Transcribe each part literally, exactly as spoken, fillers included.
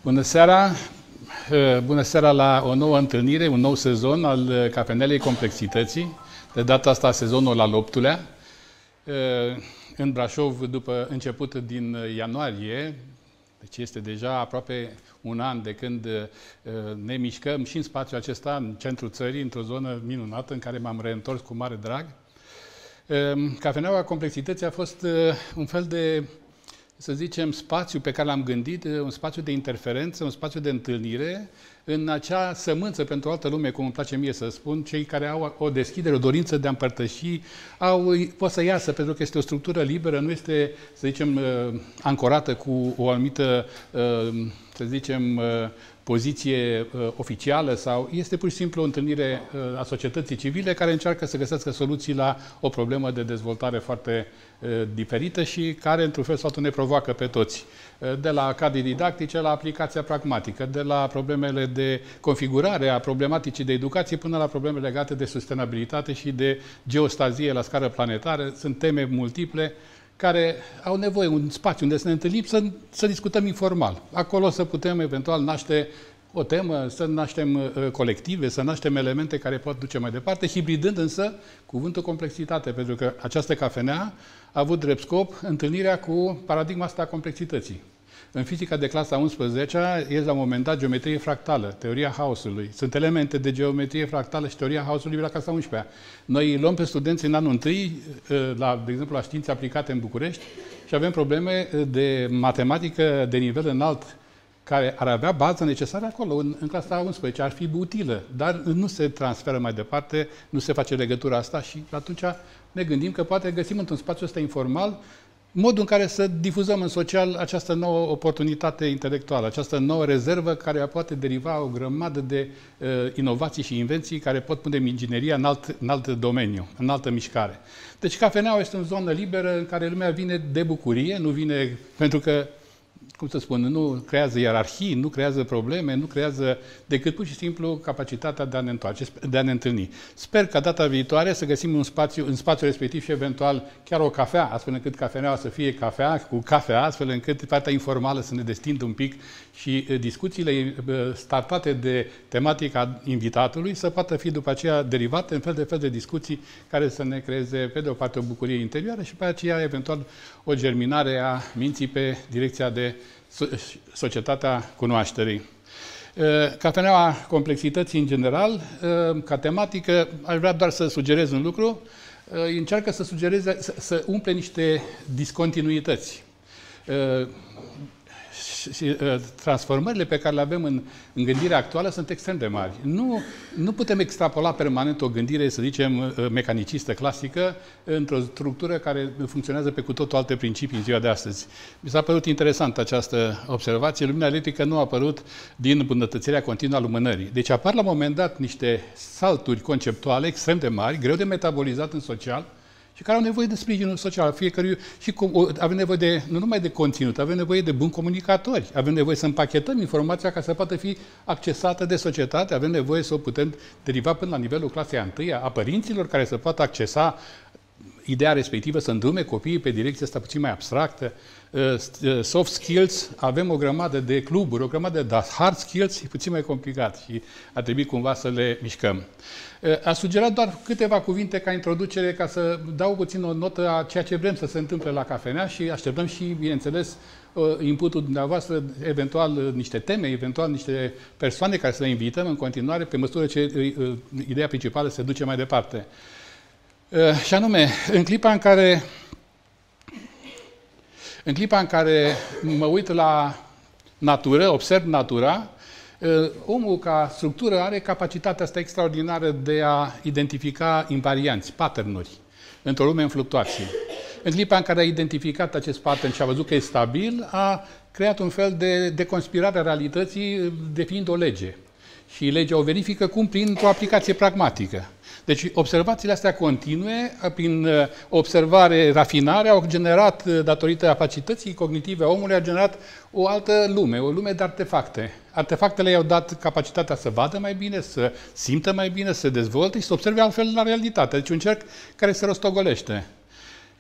Bună seara! Bună seara la o nouă întâlnire, un nou sezon al Cafenelei Complexității, de data asta sezonul al optulea. În Brașov, după început din ianuarie, deci este deja aproape un an de când ne mișcăm și în spațiul acesta, în centrul țării, într-o zonă minunată în care m-am reîntors cu mare drag. Cafeneaua Complexității a fost un fel de, să zicem, spațiu pe care l-am gândit, un spațiu de interferență, un spațiu de întâlnire, în acea sămânță pentru altă lume, cum îmi place mie să spun, cei care au o deschidere, o dorință de a împărtăși, au, pot să iasă, pentru că este o structură liberă, nu este, să zicem, ancorată cu o anumită, să zicem, poziție oficială, sau este pur și simplu o întâlnire a societății civile care încearcă să găsească soluții la o problemă de dezvoltare foarte diferită și care, într-un fel sau altul, ne provoacă pe toți. De la cadre didactice la aplicația pragmatică, de la problemele de configurare a problematicii de educație până la probleme legate de sustenabilitate și de geostazie la scară planetară. Sunt teme multiple care au nevoie un spațiu unde să ne întâlnim, să, să discutăm informal. Acolo să putem eventual naște o temă, să naștem uh, colective, să naștem elemente care pot duce mai departe, hibridând însă cuvântul complexitate, pentru că această cafenea a avut drept scop întâlnirea cu paradigma asta a complexității. În fizica de clasa a unsprezecea este la un moment dat geometrie fractală, teoria haosului. Sunt elemente de geometrie fractală și teoria haosului la clasa a unsprezecea. Noi luăm pe studenți în anul întâi, la, de exemplu, la științe aplicate în București și avem probleme de matematică de nivel înalt care ar avea baza necesară acolo, în, în clasa a unsprezecea, ar fi utilă, dar nu se transferă mai departe, nu se face legătura asta și atunci ne gândim că poate găsim într-un spațiu ăsta informal modul în care să difuzăm în social această nouă oportunitate intelectuală, această nouă rezervă care poate deriva o grămadă de uh, inovații și invenții care pot pune ingineria în alt, în alt domeniu, în altă mișcare. Deci cafeneaua este o zonă liberă în care lumea vine de bucurie, nu vine pentru că, cum să spun, nu creează ierarhii, nu creează probleme, nu creează decât pur și simplu capacitatea de a ne întoarce, de a ne întâlni. Sper ca data viitoare să găsim un spațiu, în spațiul respectiv și eventual chiar o cafea, astfel încât cafeneaua să fie cafea cu cafea, astfel încât partea informală să ne destindă un pic și discuțiile startate de tematica invitatului să poată fi după aceea derivate în fel de fel de discuții care să ne creeze, pe de o parte, o bucurie interioară și pe aceea, eventual, o germinare a minții pe direcția de societatea cunoașterii. Cafeneaua Complexității, în general, ca tematică, aș vrea doar să sugerez un lucru, încearcă să sugereze, să, să umple niște discontinuități. Și transformările pe care le avem în, în gândirea actuală sunt extrem de mari. Nu, nu putem extrapola permanent o gândire, să zicem, mecanicistă, clasică, într-o structură care funcționează pe cu totul alte principii în ziua de astăzi. Mi s-a părut interesantă această observație. Lumina electrică nu a apărut din îmbunătățirea continuă a lumânării. Deci apar la un moment dat niște salturi conceptuale extrem de mari, greu de metabolizat în social, și care au nevoie de sprijinul social, fiecare și avem nevoie de, nu numai de conținut, avem nevoie de buni comunicatori, avem nevoie să împachetăm informația ca să poată fi accesată de societate, avem nevoie să o putem deriva până la nivelul clasei a întâia, a părinților care să poată accesa ideea respectivă, să îndrume copiii pe direcția asta puțin mai abstractă. Soft skills, avem o grămadă de cluburi, o grămadă de hard skills, e puțin mai complicat și a trebuit cumva să le mișcăm. A sugerat doar câteva cuvinte ca introducere, ca să dau puțin o notă a ceea ce vrem să se întâmple la cafenea și așteptăm și, bineînțeles, inputul dumneavoastră, eventual niște teme, eventual niște persoane care să le invităm în continuare, pe măsură ce ideea principală se duce mai departe. Și anume, în clipa în care În clipa în care mă uit la natură, observ natura, omul ca structură are capacitatea asta extraordinară de a identifica invarianți, pattern-uri, într-o lume în fluctuație. În clipa în care a identificat acest pattern și a văzut că e stabil, a creat un fel de, de conspirare a realității definind o lege. Și legea o verifică cum? Prin o aplicație pragmatică. Deci observațiile astea continue, prin observare, rafinare, au generat, datorită capacității cognitive a omului, a generat o altă lume, o lume de artefacte. Artefactele i-au dat capacitatea să vadă mai bine, să simtă mai bine, să se dezvolte și să observe altfel la realitate. Deci un cerc care se rostogolește.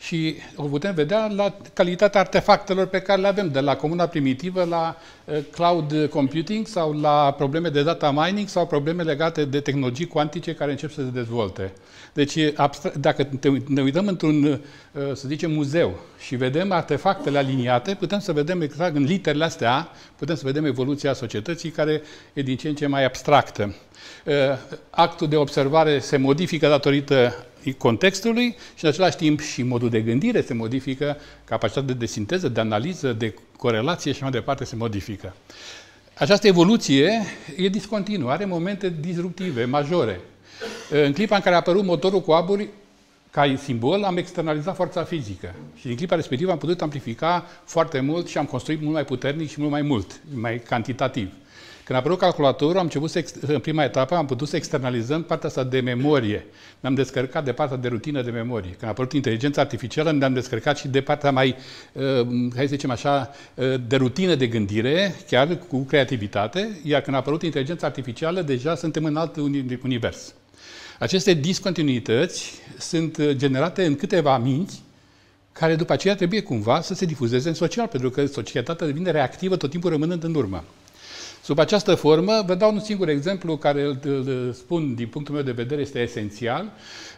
Și o putem vedea la calitatea artefactelor pe care le avem, de la comuna primitivă la uh, cloud computing sau la probleme de data mining sau probleme legate de tehnologii cuantice care încep să se dezvolte. Deci, dacă ne uităm într-un, uh, să zicem, muzeu și vedem artefactele aliniate, putem să vedem exact în literele astea, putem să vedem evoluția societății care e din ce în ce mai abstractă. Uh, actul de observare se modifică datorită contextului și în același timp și modul de gândire se modifică, capacitatea de sinteză, de analiză, de corelație și mai departe se modifică. Această evoluție e discontinuă, are momente disruptive, majore. În clipa în care a apărut motorul cu aburi, ca simbol, am externalizat forța fizică și din clipa respectivă am putut amplifica foarte mult și am construit mult mai puternic și mult mai mult, mai cantitativ. Când a apărut calculatorul, am început să, în prima etapă, am putut să externalizăm partea asta de memorie. Ne-am descărcat de partea de rutină de memorie. Când a apărut inteligența artificială, ne-am descărcat și de partea mai, hai să zicem așa, de rutină de gândire, chiar cu creativitate, iar când a apărut inteligența artificială, deja suntem în alt univers. Aceste discontinuități sunt generate în câteva minți, care după aceea trebuie cumva să se difuzeze în social, pentru că societatea devine reactivă tot timpul rămânând în urmă. Sub această formă, vă dau un singur exemplu care îl, îl spun, din punctul meu de vedere, este esențial.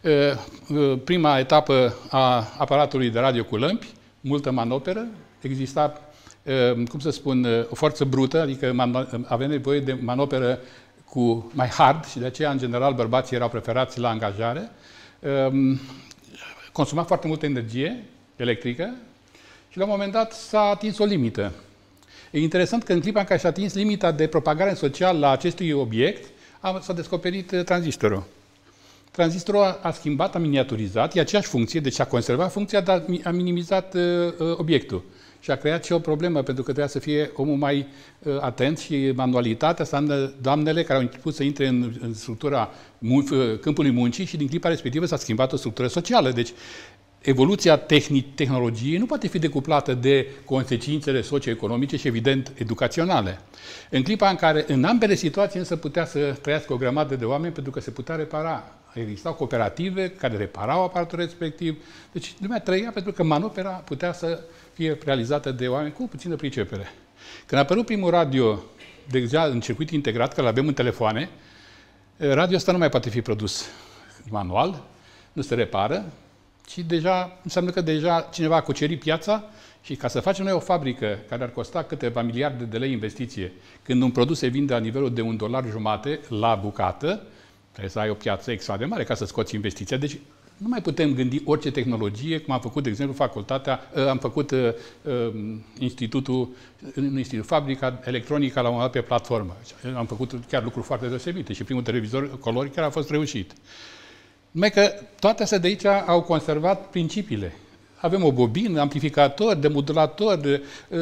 Prima etapă a aparatului de radio cu lămpi, multă manoperă, exista, cum să spun, o forță brută, adică avem nevoie de manoperă cu mai hard și de aceea, în general, bărbații erau preferați la angajare. Consuma foarte multă energie electrică și la un moment dat s-a atins o limită. E interesant că în clipa în care s-a atins limita de propagare în social la acestui obiect, s-a descoperit tranzistorul. Tranzistorul a, a schimbat, a miniaturizat, e aceeași funcție, deci a conservat funcția, dar a minimizat uh, obiectul. Și a creat și o problemă, pentru că trebuia să fie omul mai uh, atent și manualitatea, înseamnă doamnele care au început să intre în, în structura mun câmpului muncii și din clipa respectivă s-a schimbat o structură socială. Deci, evoluția tehnologiei nu poate fi decuplată de consecințele socioeconomice și, evident, educaționale. În clipa în care, în ambele situații, însă putea să trăiască o grămadă de oameni pentru că se putea repara. Existau cooperative care reparau aparatul respectiv. Deci lumea trăia pentru că manopera putea să fie realizată de oameni cu puțină pricepere. Când a apărut primul radio, deja în circuit integrat, care îl avem în telefoane, radio ăsta nu mai poate fi produs manual, nu se repară, și deja înseamnă că deja cineva a cucerit piața și ca să facem noi o fabrică care ar costa câteva miliarde de lei investiție, când un produs se vinde la nivelul de un dolar jumate la bucată, trebuie să ai o piață extra de mare ca să scoți investiția. Deci nu mai putem gândi orice tehnologie, cum am făcut, de exemplu, facultatea, am făcut uh, institutul, în institut, fabrica electronică la un moment dat pe platformă. Am făcut chiar lucruri foarte deosebite și primul televizor color chiar a fost reușit. Numai că toate astea de aici au conservat principiile. Avem o bobină, amplificator, demodulator, de,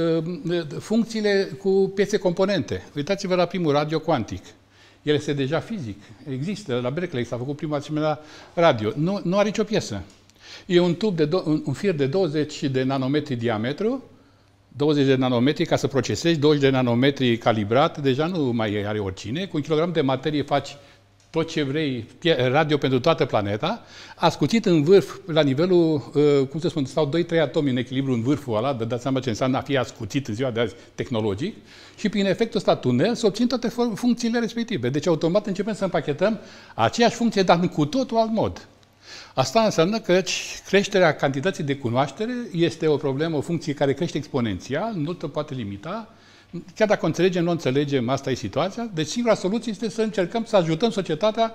de, de, funcțiile cu piețe componente. Uitați-vă la primul radio cuantic. El este deja fizic. Există, la Berkeley s-a făcut prima asemenea radio. Nu, nu are nicio piesă. E un tub de do, un, un fir de douăzeci de nanometri diametru, douăzeci de nanometri ca să procesezi, douăzeci de nanometri calibrat, deja nu mai are oricine. Cu un kilogram de materie faci tot ce vrei, radio pentru toată planeta, ascuțit în vârf, la nivelul, cum să spun, stau doi trei atomi în echilibru în vârful ăla, de dați seama ce înseamnă a fi ascuțit în ziua de azi tehnologic, și prin efectul ăsta tunel se obțin toate funcțiile respective. Deci automat începem să împachetăm aceeași funcție, dar cu totul alt mod. Asta înseamnă că creșterea cantității de cunoaștere este o problemă, o funcție care crește exponențial, nu te poate limita. Chiar dacă o înțelegem, nu o înțelegem, asta e situația. Deci singura soluție este să încercăm să ajutăm societatea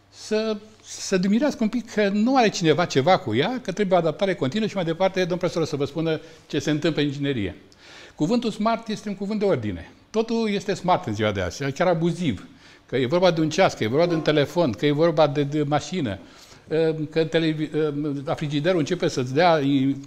să se dumirească un pic că nu are cineva ceva cu ea, că trebuie adaptare continuă și mai departe, domnul profesor, să vă spună ce se întâmplă în inginerie. Cuvântul smart este un cuvânt de ordine. Totul este smart în ziua de azi, chiar abuziv. Că e vorba de un ceas, că e vorba de un telefon, că e vorba de, de mașină, că televi... la frigiderul începe să-ți dea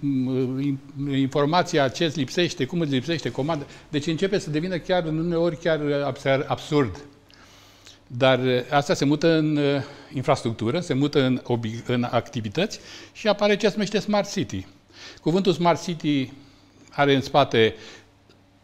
informația ce îți lipsește, cum îți lipsește, comandă. Deci începe să devină chiar, uneori, chiar absurd. Dar asta se mută în infrastructură, se mută în, în activități și apare ce se numește Smart City. Cuvântul Smart City are în spate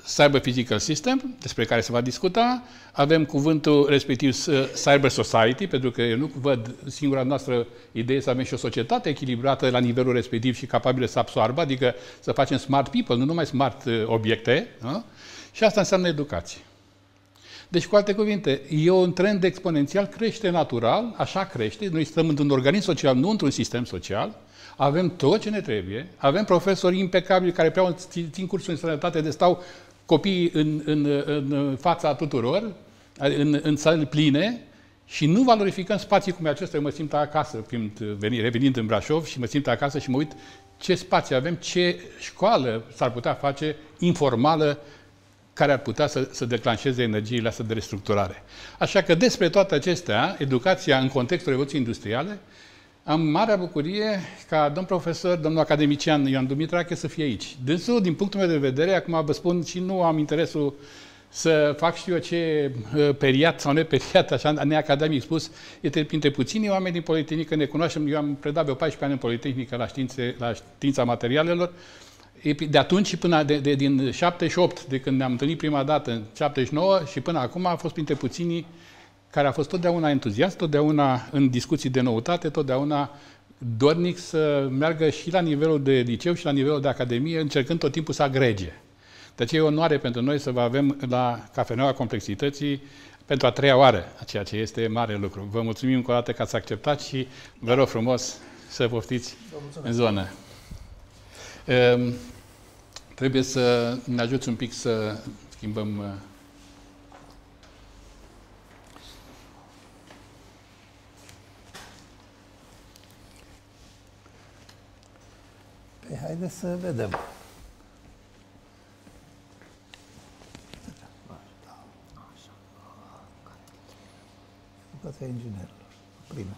Cyber Physical System, despre care se va discuta. Avem cuvântul respectiv Cyber Society, pentru că eu nu văd singura noastră idee să avem și o societate echilibrată la nivelul respectiv și capabilă să absoarbă, adică să facem smart people, nu numai smart obiecte. Da? Și asta înseamnă educație. Deci, cu alte cuvinte, e un trend exponențial, crește natural, așa crește. Noi stăm într-un organism social, nu într-un sistem social. Avem tot ce ne trebuie, avem profesori impecabili care prea țin cursuri în sănătate, de stau copiii în, în, în fața tuturor, în, în săli pline, și nu valorificăm spații cum acesta. Eu mă simt acasă, fiind, veni, revenind în Brașov, și mă simt acasă și mă uit ce spații avem, ce școală s-ar putea face informală, care ar putea să, să declanșeze energiile astea de restructurare. Așa că despre toate acestea, educația în contextul Revoluției Industriale, am marea bucurie ca domn profesor, domnul academician Ioan Dumitrache să fie aici. Dânsul, din punctul meu de vedere, acum vă spun și nu am interesul să fac știu eu ce periat sau neperiat, așa neacademic spus, este printre puținii oameni din Politehnică, ne cunoaștem, eu am predat vreo paisprezece ani în Politehnică la, științe, la știința materialelor. De atunci și până de, de, din șaptezeci și opt, de când ne-am întâlnit prima dată, în șaptezeci și nouă, și până acum a fost printre puținii care a fost totdeauna entuziast, totdeauna în discuții de noutate, totdeauna dornic să meargă și la nivelul de liceu și la nivelul de academie, încercând tot timpul să agrege. De aceea e o onoare pentru noi să vă avem la Cafeneaua Complexității pentru a treia oară, ceea ce este mare lucru. Vă mulțumim încă o dată că ați acceptat și vă rog frumos să poftiți în zonă. Um, trebuie să ne ajuți un pic să schimbăm... Uh, Păi, haideți să vedem. Educația inginerilor. Prima.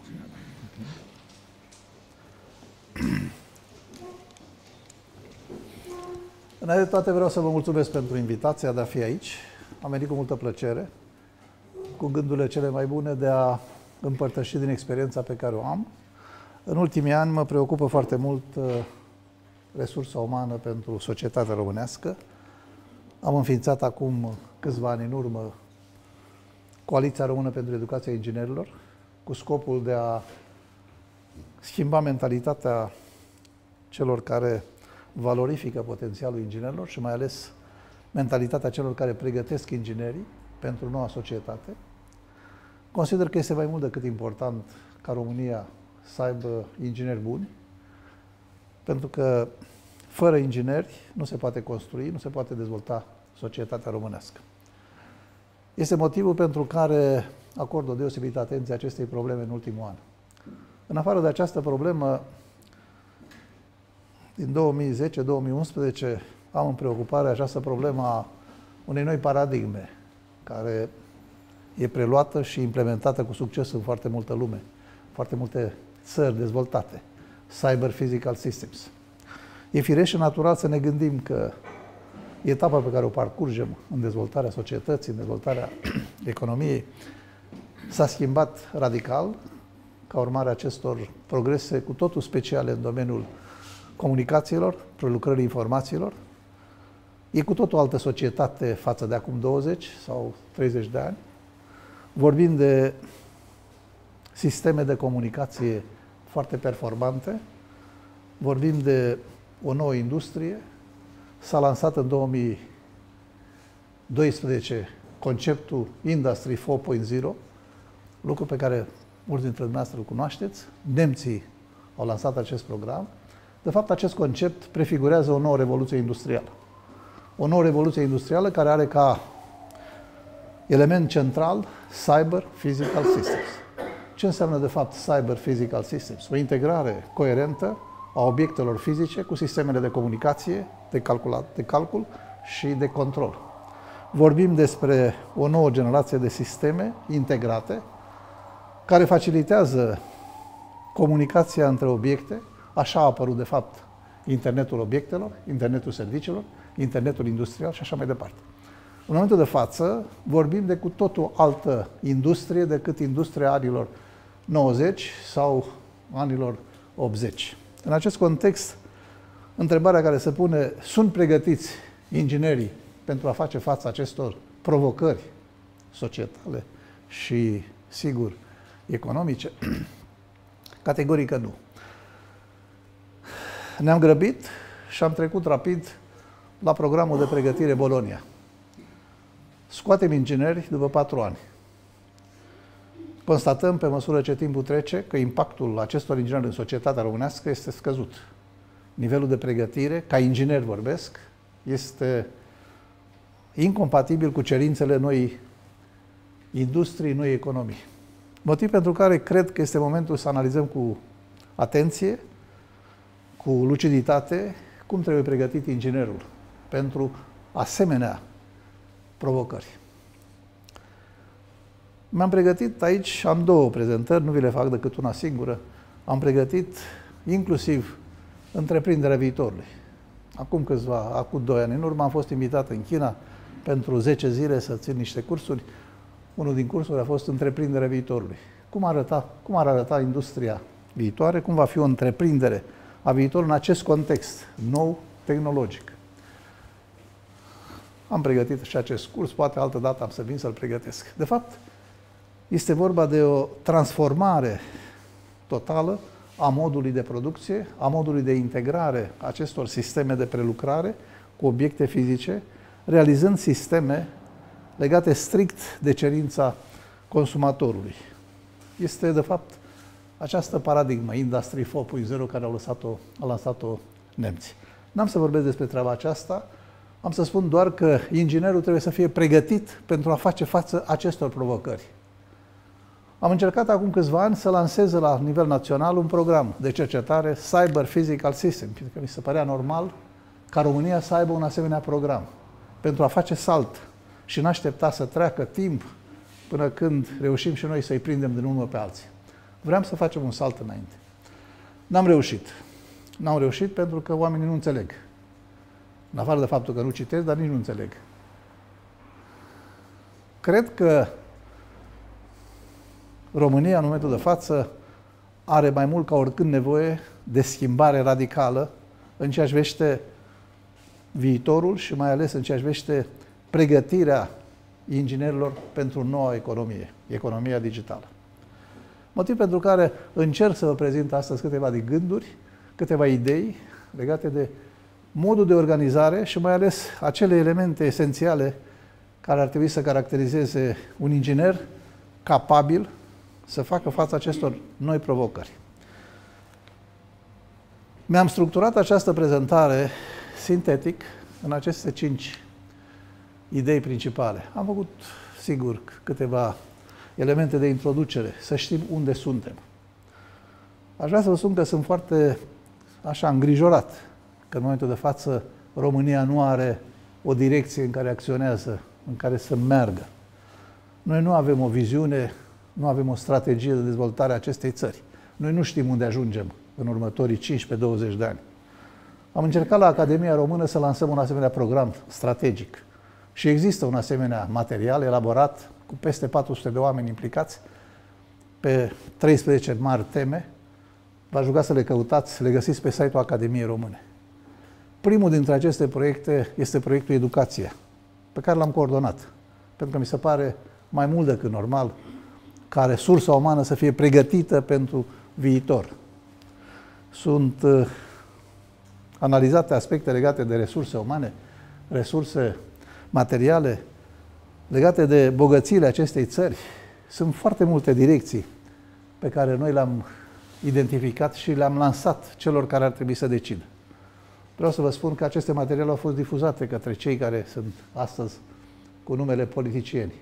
Înainte de toate vreau să vă mulțumesc pentru invitația de a fi aici. Am venit cu multă plăcere, cu gândurile cele mai bune de a împărtăși din experiența pe care o am. În ultimii ani mă preocupă foarte mult resursa umană pentru societatea românească. Am înființat acum câțiva ani în urmă Coaliția Română pentru Educația Inginerilor, cu scopul de a schimba mentalitatea celor care valorifică potențialul inginerilor și mai ales mentalitatea celor care pregătesc inginerii pentru noua societate. Consider că este mai mult decât important ca România să aibă ingineri buni, pentru că fără ingineri nu se poate construi, nu se poate dezvolta societatea românească. Este motivul pentru care acord o deosebită atenție acestei probleme în ultimul an. În afară de această problemă, din două mii zece două mii unsprezece am în preocupare această problemă a unei noi paradigme, care e preluată și implementată cu succes în foarte multă lume, foarte multe țări dezvoltate. Cyber Physical Systems. E firesc și natural să ne gândim că etapa pe care o parcurgem în dezvoltarea societății, în dezvoltarea economiei, s-a schimbat radical ca urmare a acestor progrese cu totul speciale în domeniul comunicațiilor, prelucrării informațiilor. E cu totul altă societate față de acum douăzeci sau treizeci de ani. Vorbim de sisteme de comunicație foarte performante, vorbim de o nouă industrie. S-a lansat în două mii doisprezece conceptul Industry patru punct zero, lucru pe care mulți dintre dumneavoastră îl cunoașteți. Nemții au lansat acest program. De fapt, acest concept prefigurează o nouă revoluție industrială. O nouă revoluție industrială care are ca element central Cyber Physical Systems. Ce înseamnă, de fapt, Cyber Physical Systems? O integrare coerentă a obiectelor fizice cu sistemele de comunicație, de, calculat, de calcul și de control. Vorbim despre o nouă generație de sisteme integrate care facilitează comunicația între obiecte. Așa a apărut, de fapt, internetul obiectelor, internetul serviciilor, internetul industrial și așa mai departe. În momentul de față, vorbim de cu totul altă industrie decât industria anilor nouăzeci sau anilor optzeci. În acest context, întrebarea care se pune, sunt pregătiți inginerii pentru a face față acestor provocări societale și, sigur, economice? Categorică nu. Ne-am grăbit și am trecut rapid la programul de pregătire Bologna. Scoatem ingineri după patru ani. Constatăm, pe măsură ce timpul trece, că impactul acestor ingineri în societatea românească este scăzut. Nivelul de pregătire, ca inginer vorbesc, este incompatibil cu cerințele noi industrii, noi economii. Motiv pentru care cred că este momentul să analizăm cu atenție, cu luciditate, cum trebuie pregătit inginerul pentru asemenea provocări. Mi-am pregătit aici, am două prezentări, nu vi le fac decât una singură. Am pregătit inclusiv întreprinderea viitorului. Acum câțiva, acum doi ani în urmă, am fost invitat în China pentru zece zile să țin niște cursuri. Unul din cursuri a fost întreprinderea viitorului. Cum, arăta, cum ar arăta industria viitoare, cum va fi o întreprindere a viitorului în acest context nou, tehnologic. Am pregătit și acest curs, poate altă dată am să vin să-l pregătesc. De fapt, este vorba de o transformare totală a modului de producție, a modului de integrare a acestor sisteme de prelucrare cu obiecte fizice, realizând sisteme legate strict de cerința consumatorului. Este, de fapt, această paradigmă, Industry patru punct zero, care au lăsat-o, a lansat-o nemții. N-am să vorbesc despre treaba aceasta, am să spun doar că inginerul trebuie să fie pregătit pentru a face față acestor provocări. Am încercat acum câțiva ani să lansez la nivel național un program de cercetare Cyber Physical System, pentru că mi se părea normal ca România să aibă un asemenea program pentru a face salt și n-aștepta să treacă timp până când reușim și noi să-i prindem din urmă pe alții. Vreau să facem un salt înainte. N-am reușit. N-am reușit pentru că oamenii nu înțeleg. În afară de faptul că nu citesc, dar nici nu înțeleg. Cred că România, în momentul de față, are mai mult ca oricând nevoie de schimbare radicală în ceea ce privește viitorul și mai ales în ceea ce privește pregătirea inginerilor pentru noua economie, economia digitală. Motiv pentru care încerc să vă prezint astăzi câteva de gânduri, câteva idei legate de modul de organizare și mai ales acele elemente esențiale care ar trebui să caracterizeze un inginer capabil să facă față acestor noi provocări. Mi-am structurat această prezentare sintetic în aceste cinci idei principale. Am făcut, sigur, câteva elemente de introducere, să știm unde suntem. Aș vrea să vă spun că sunt foarte așa îngrijorat că în momentul de față România nu are o direcție în care acționează, în care să meargă. Noi nu avem o viziune, nu avem o strategie de dezvoltare a acestei țări. Noi nu știm unde ajungem în următorii cincisprezece douăzeci de ani. Am încercat la Academia Română să lansăm un asemenea program strategic. Și există un asemenea material elaborat cu peste patru sute de oameni implicați pe treisprezece mari teme. V-aș ruga să le căutați, le găsiți pe site-ul Academiei Române. Primul dintre aceste proiecte este proiectul Educație, pe care l-am coordonat, pentru că mi se pare mai mult decât normal ca resursa umană să fie pregătită pentru viitor. Sunt uh, analizate aspecte legate de resurse umane, resurse materiale, legate de bogățiile acestei țări. Sunt foarte multe direcții pe care noi le-am identificat și le-am lansat celor care ar trebui să decidă. Vreau să vă spun că aceste materiale au fost difuzate către cei care sunt astăzi cu numele politicieni.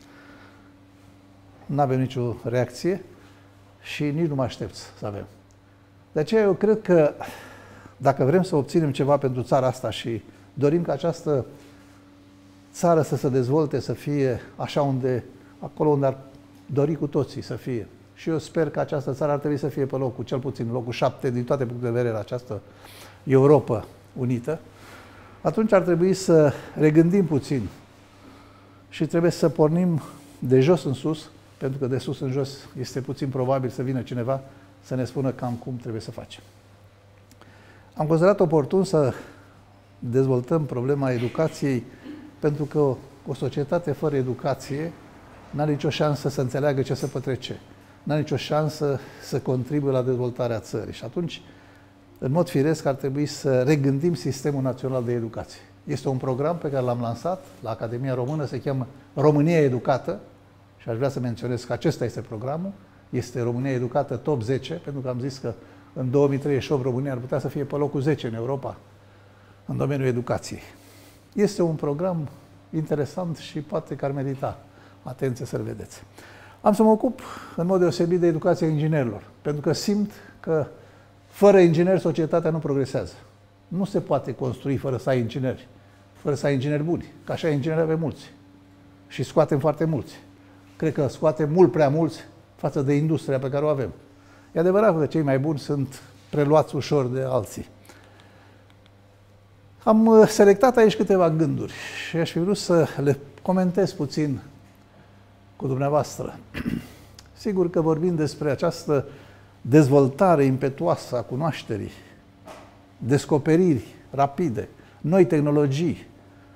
Nu avem nicio reacție și nici nu mă aștept să avem. De aceea eu cred că dacă vrem să obținem ceva pentru țara asta și dorim ca această țară să se dezvolte, să fie așa unde, acolo unde ar dori cu toții să fie. Și eu sper că această țară ar trebui să fie pe locul, cel puțin locul șapte din toate punctele de vedere la această Europa unită. Atunci ar trebui să regândim puțin și trebuie să pornim de jos în sus, pentru că de sus în jos este puțin probabil să vină cineva să ne spună cam cum trebuie să facem. Am considerat oportun să dezvoltăm problema educației pentru că o societate fără educație n-are nicio șansă să înțeleagă ce se petrece, n-are nicio șansă să contribuie la dezvoltarea țării. Și atunci, în mod firesc, ar trebui să regândim Sistemul Național de Educație. Este un program pe care l-am lansat la Academia Română, se cheamă România Educată și aș vrea să menționez că acesta este programul, este România Educată top zece, pentru că am zis că în două mii treizeci și opt România ar putea să fie pe locul zece în Europa în domeniul educației. Este un program interesant și poate că ar merita atenție să-l vedeți. Am să mă ocup în mod deosebit de educația inginerilor, pentru că simt că fără ingineri societatea nu progresează. Nu se poate construi fără să ai ingineri, fără să ai ingineri buni, că așa ingineri avem mulți și scoatem foarte mulți. Cred că scoatem mult prea mulți față de industria pe care o avem. E adevărat că cei mai buni sunt preluați ușor de alții. Am selectat aici câteva gânduri și aș fi vrut să le comentez puțin cu dumneavoastră. Sigur că vorbim despre această dezvoltare impetuoasă a cunoașterii, descoperiri rapide, noi tehnologii,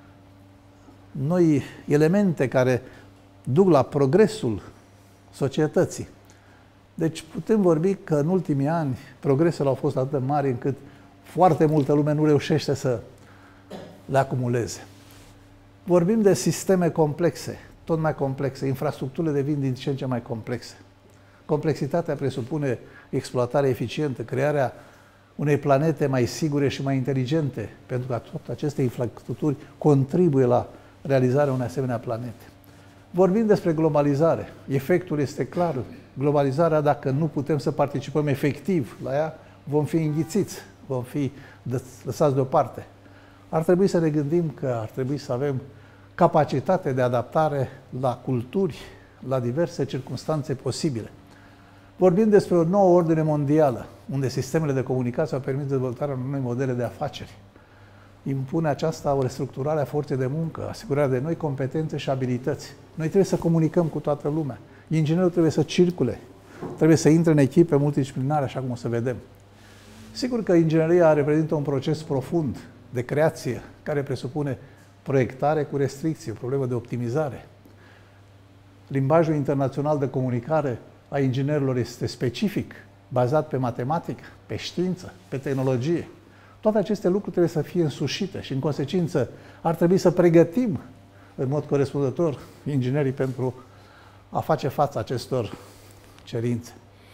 noi elemente care duc la progresul societății. Deci putem vorbi că în ultimii ani progresele au fost atât de mari încât foarte multă lume nu reușește să le acumuleze. Vorbim de sisteme complexe, tot mai complexe, infrastructurile devin din ce în ce mai complexe. Complexitatea presupune exploatare eficientă, crearea unei planete mai sigure și mai inteligente, pentru că toate aceste infrastructuri contribuie la realizarea unei asemenea planete. Vorbim despre globalizare. Efectul este clar. Globalizarea, dacă nu putem să participăm efectiv la ea, vom fi înghițiți, vom fi lăsați deoparte. Ar trebui să ne gândim că ar trebui să avem capacitate de adaptare la culturi, la diverse circunstanțe posibile. Vorbim despre o nouă ordine mondială, unde sistemele de comunicație au permis dezvoltarea unor noi modele de afaceri. Impune aceasta o restructurare a forței de muncă, asigurarea de noi competențe și abilități. Noi trebuie să comunicăm cu toată lumea. Inginerul trebuie să circule, trebuie să intre în echipe multidisciplinare, așa cum o să vedem. Sigur că ingineria reprezintă un proces profund de creație, care presupune proiectare cu restricții, o problemă de optimizare. Limbajul internațional de comunicare a inginerilor este specific, bazat pe matematică, pe știință, pe tehnologie. Toate aceste lucruri trebuie să fie însușite și, în consecință, ar trebui să pregătim în mod corespunzător inginerii pentru a face față acestor cerințe.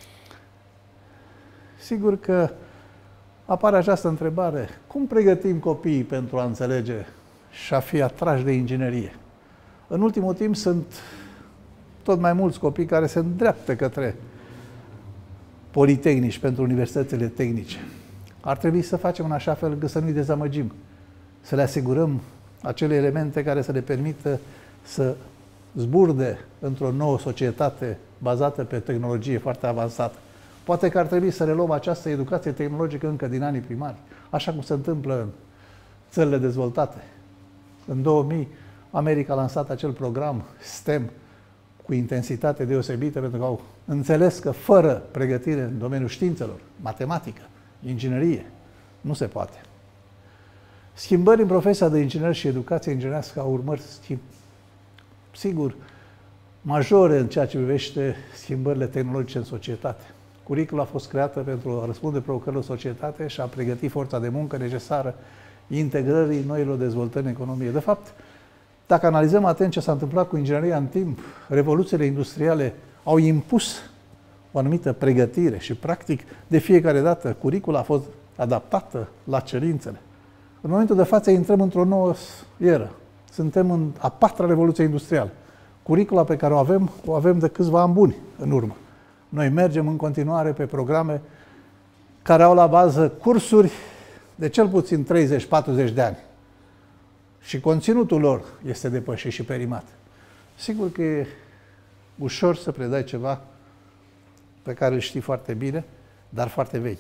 Sigur că apare această întrebare: cum pregătim copiii pentru a înțelege și a fi atrași de inginerie? În ultimul timp sunt tot mai mulți copii care se îndreaptă către politehnici, pentru universitățile tehnice. Ar trebui să facem în așa fel încât să nu-i dezamăgim, să le asigurăm acele elemente care să le permită să zburde într-o nouă societate bazată pe tehnologie foarte avansată. Poate că ar trebui să reluăm această educație tehnologică încă din anii primari, așa cum se întâmplă în țările dezvoltate. În două mii, America a lansat acel program STEM cu intensitate deosebită, pentru că au înțeles că fără pregătire în domeniul științelor, matematică, inginerie, nu se poate. Schimbări în profesia de inginer și educația inginerească au urmări, schimb, sigur, majore în ceea ce privește schimbările tehnologice în societate. Curriculul a fost creată pentru a răspunde provocărilor societate și a pregăti forța de muncă necesară integrării noilor dezvoltări în economie. De fapt, dacă analizăm atent ce s-a întâmplat cu ingineria în timp, revoluțiile industriale au impus o anumită pregătire și, practic, de fiecare dată, curricula a fost adaptată la cerințele. În momentul de față intrăm într-o nouă eră. Suntem în a patra revoluție industrială. Curricula pe care o avem, o avem de câțiva ani buni în urmă. Noi mergem în continuare pe programe care au la bază cursuri de cel puțin treizeci patruzeci de ani. Și conținutul lor este depășit și perimat. Sigur că e ușor să predai ceva pe care îl știi foarte bine, dar foarte vechi.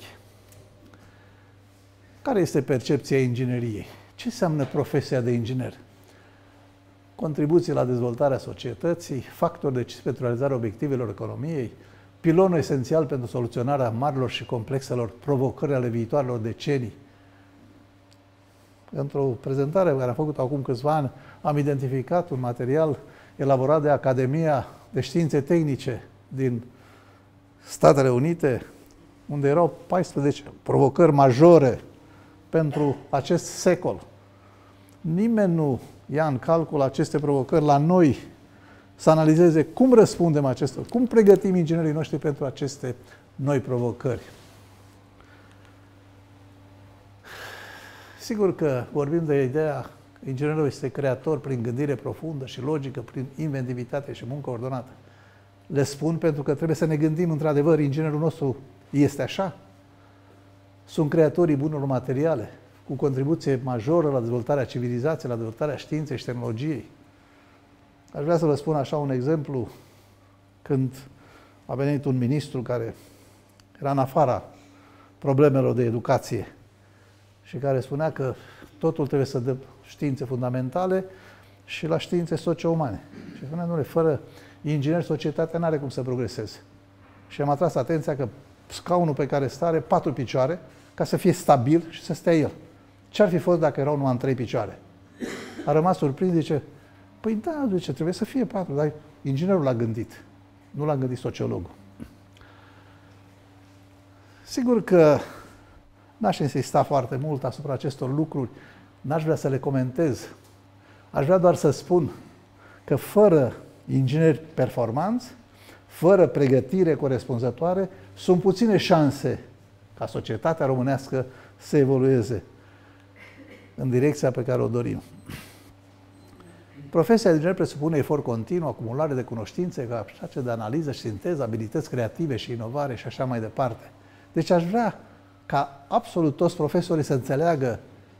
Care este percepția ingineriei? Ce înseamnă profesia de inginer? Contribuție la dezvoltarea societății, factor decisiv pentru realizarea obiectivelor economiei, pilonul esențial pentru soluționarea marilor și complexelor provocări ale viitoarelor decenii. într-o prezentare pe care am făcut acum câțiva ani, am identificat un material elaborat de Academia de Științe Tehnice din Statele Unite, unde erau paisprezece provocări majore pentru acest secol. Nimeni nu ia în calcul aceste provocări la noi să analizeze cum răspundem acestor, cum pregătim inginerii noștri pentru aceste noi provocări. Sigur că vorbim de ideea că inginerul este creator prin gândire profundă și logică, prin inventivitate și muncă ordonată. Le spun pentru că trebuie să ne gândim, într-adevăr, inginerul nostru este așa? Sunt creatorii bunurilor materiale, cu contribuție majoră la dezvoltarea civilizației, la dezvoltarea științei și tehnologiei. Aș vrea să vă spun așa un exemplu, când a venit un ministru care era în afara problemelor de educație și care spunea că totul trebuie să dă științe fundamentale și la științe socio-umane. Și spunea, nu, fără ingineri, societatea nu are cum să progreseze. Și am atras atenția că scaunul pe care stă are patru picioare ca să fie stabil și să stea el. Ce-ar fi fost dacă erau numai în trei picioare? A rămas surprins, zice, păi da, zice, trebuie să fie patru, dar inginerul l-a gândit, nu l-a gândit sociologul. Sigur că n-aș insista foarte mult asupra acestor lucruri, n-aș vrea să le comentez. Aș vrea doar să spun că fără ingineri performanți, fără pregătire corespunzătoare, sunt puține șanse ca societatea românească să evolueze în direcția pe care o dorim. Profesia de inginer presupune efort continuu, acumulare de cunoștințe, capacitatea de analiză și sinteză, abilități creative și inovare și așa mai departe. Deci aș vrea ca absolut toți profesorii să înțeleagă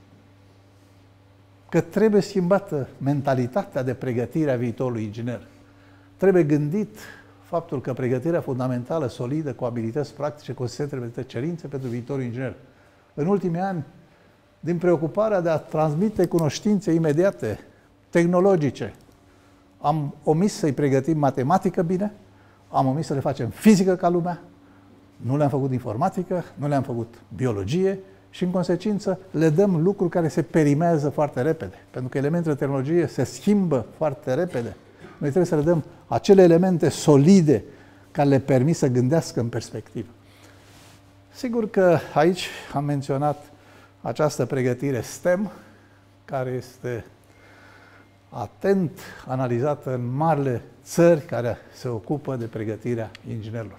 că trebuie schimbată mentalitatea de pregătire a viitorului inginer. Trebuie gândit faptul că pregătirea fundamentală, solidă, cu abilități practice, consistente, reprezintă cerințe pentru viitorul inginer. În ultimii ani, din preocuparea de a transmite cunoștințe imediate, tehnologice, am omis să-i pregătim matematică bine, am omis să le facem fizică ca lumea, nu le-am făcut informatică, nu le-am făcut biologie și, în consecință, le dăm lucruri care se perimează foarte repede, pentru că elementele tehnologie se schimbă foarte repede. Noi trebuie să le dăm acele elemente solide care le permit să gândească în perspectivă. Sigur că aici am menționat această pregătire STEM, care este atent analizată în marile țări care se ocupă de pregătirea inginerilor.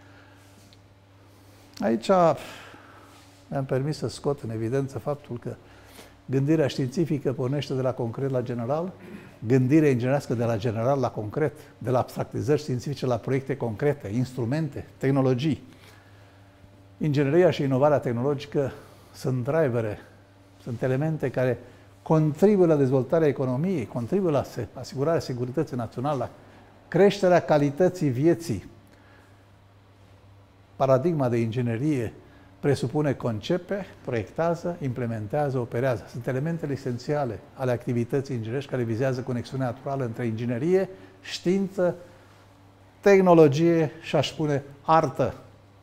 Aici mi-am permis să scot în evidență faptul că gândirea științifică pornește de la concret la general, gândirea inginerească de la general la concret, de la abstractizări științifice la proiecte concrete, instrumente, tehnologii. Ingineria și inovarea tehnologică sunt drivere, sunt elemente care contribuie la dezvoltarea economiei, contribuie la asigurarea securității naționale, la creșterea calității vieții. Paradigma de inginerie presupune concepe, proiectează, implementează, operează. Sunt elementele esențiale ale activității inginerești care vizează conexiunea naturală între inginerie, știință, tehnologie și, aș spune, artă.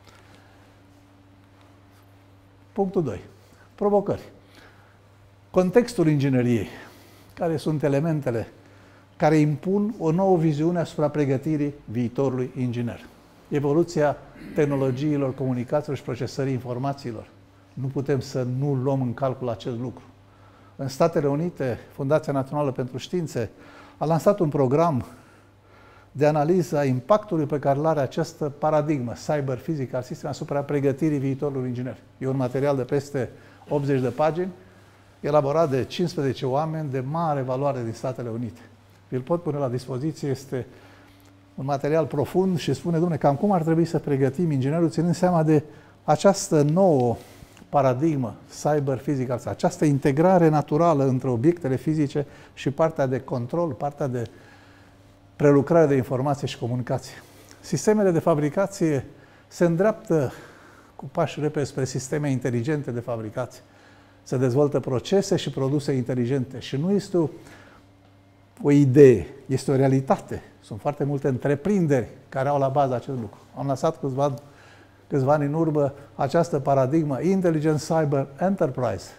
Punctul doi. Provocări. Contextul ingineriei. Care sunt elementele care impun o nouă viziune asupra pregătirii viitorului inginer. Evoluția tehnologiilor, comunicațiilor și procesării informațiilor. Nu putem să nu luăm în calcul acest lucru. În Statele Unite, Fundația Națională pentru Științe a lansat un program de analiză a impactului pe care îl are această paradigmă, Cyber Physical System, asupra pregătirii viitorului inginer. E un material de peste optzeci de pagini, elaborat de cincisprezece oameni de mare valoare din Statele Unite. Vi-l pot pune la dispoziție, este un material profund și spune, dom'le, cam cum ar trebui să pregătim inginerul, ținând seama de această nouă paradigmă, cyber physical, această integrare naturală între obiectele fizice și partea de control, partea de prelucrare de informație și comunicație. Sistemele de fabricație se îndreaptă cu pași repede spre sisteme inteligente de fabricație. Se dezvoltă procese și produse inteligente și nu este o, o idee, este o realitate. Sunt foarte multe întreprinderi care au la bază acest lucru. Am lansat câțiva, câțiva ani în urmă această paradigmă Intelligent Cyber Enterprise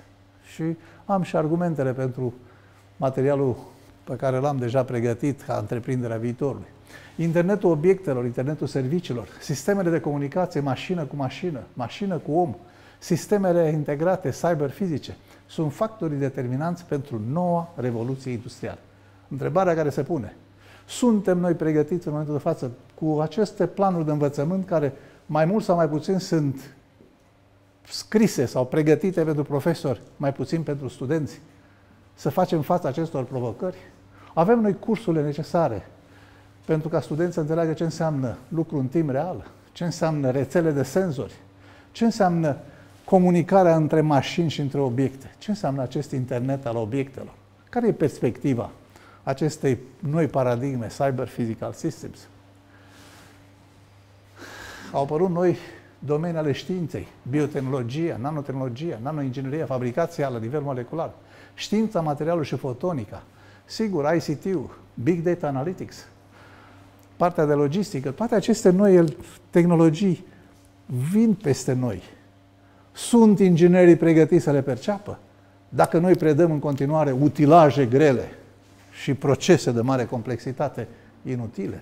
Și am și argumentele pentru materialul pe care l-am deja pregătit ca întreprinderea viitorului. Internetul obiectelor, internetul serviciilor, sistemele de comunicație mașină cu mașină, mașină cu om, sistemele integrate, cyberfizice, sunt factorii determinanți pentru noua revoluție industrială. Întrebarea care se pune: suntem noi pregătiți în momentul de față cu aceste planuri de învățământ care mai mult sau mai puțin sunt scrise sau pregătite pentru profesori, mai puțin pentru studenți, să facem față acestor provocări? Avem noi cursurile necesare pentru ca studenții să înțeleagă ce înseamnă lucru în timp real, ce înseamnă rețele de senzori, ce înseamnă comunicarea între mașini și între obiecte, ce înseamnă acest internet al obiectelor, care e perspectiva acestei noi paradigme, Cyber Physical Systems. Au apărut noi domenii ale științei, biotehnologia, nanotehnologia, nanoingineria, fabricația la nivel molecular, știința materialului și fotonica, sigur, I C T-ul, Big Data Analytics, partea de logistică, toate aceste noi tehnologii vin peste noi. Sunt inginerii pregătiți să le perceapă? Dacă noi predăm în continuare utilaje grele și procese de mare complexitate inutile?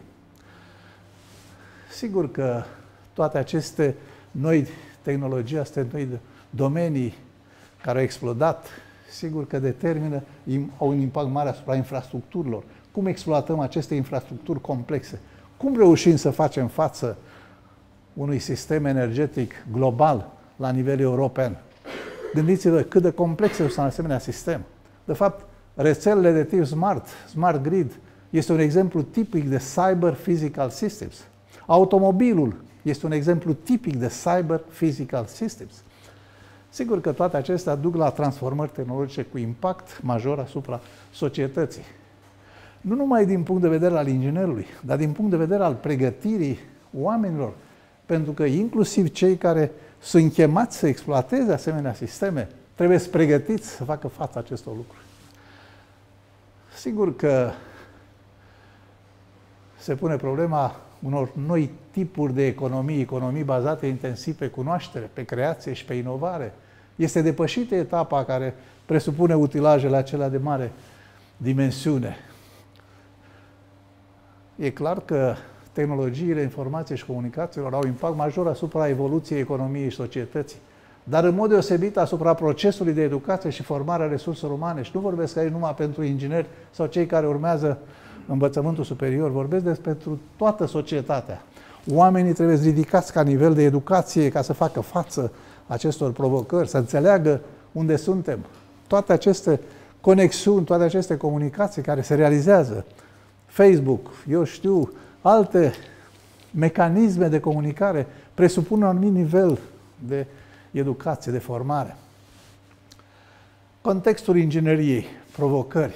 Sigur că toate aceste noi tehnologii, aceste noi domenii care au explodat, sigur că determină, au un impact mare asupra infrastructurilor. Cum exploatăm aceste infrastructuri complexe? Cum reușim să facem față unui sistem energetic global la nivel european? Gândiți-vă cât de complexe sunt un asemenea sistem. De fapt, rețelele de tip smart, smart grid, este un exemplu tipic de Cyber Physical Systems. Automobilul este un exemplu tipic de Cyber Physical Systems. Sigur că toate acestea duc la transformări tehnologice cu impact major asupra societății. Nu numai din punct de vedere al inginerului, dar din punct de vedere al pregătirii oamenilor, pentru că inclusiv cei care sunt chemați să exploateze asemenea sisteme trebuie să pregătiți să facă față acestor lucruri. Sigur că se pune problema unor noi tipuri de economii, economii bazate intensiv pe cunoaștere, pe creație și pe inovare. Este depășită etapa care presupune utilajele acelea de mare dimensiune. E clar că tehnologiile informației și comunicațiilor au impact major asupra evoluției economiei și societății, dar în mod deosebit asupra procesului de educație și formare a resurselor umane. Și nu vorbesc aici numai pentru ingineri sau cei care urmează învățământul superior, vorbesc despre pentru toată societatea. Oamenii trebuie ridicați ca nivel de educație ca să facă față acestor provocări, să înțeleagă unde suntem. Toate aceste conexiuni, toate aceste comunicații care se realizează, Facebook, eu știu, alte mecanisme de comunicare presupun un anumit nivel de educație, de formare. Contextul ingineriei, provocări.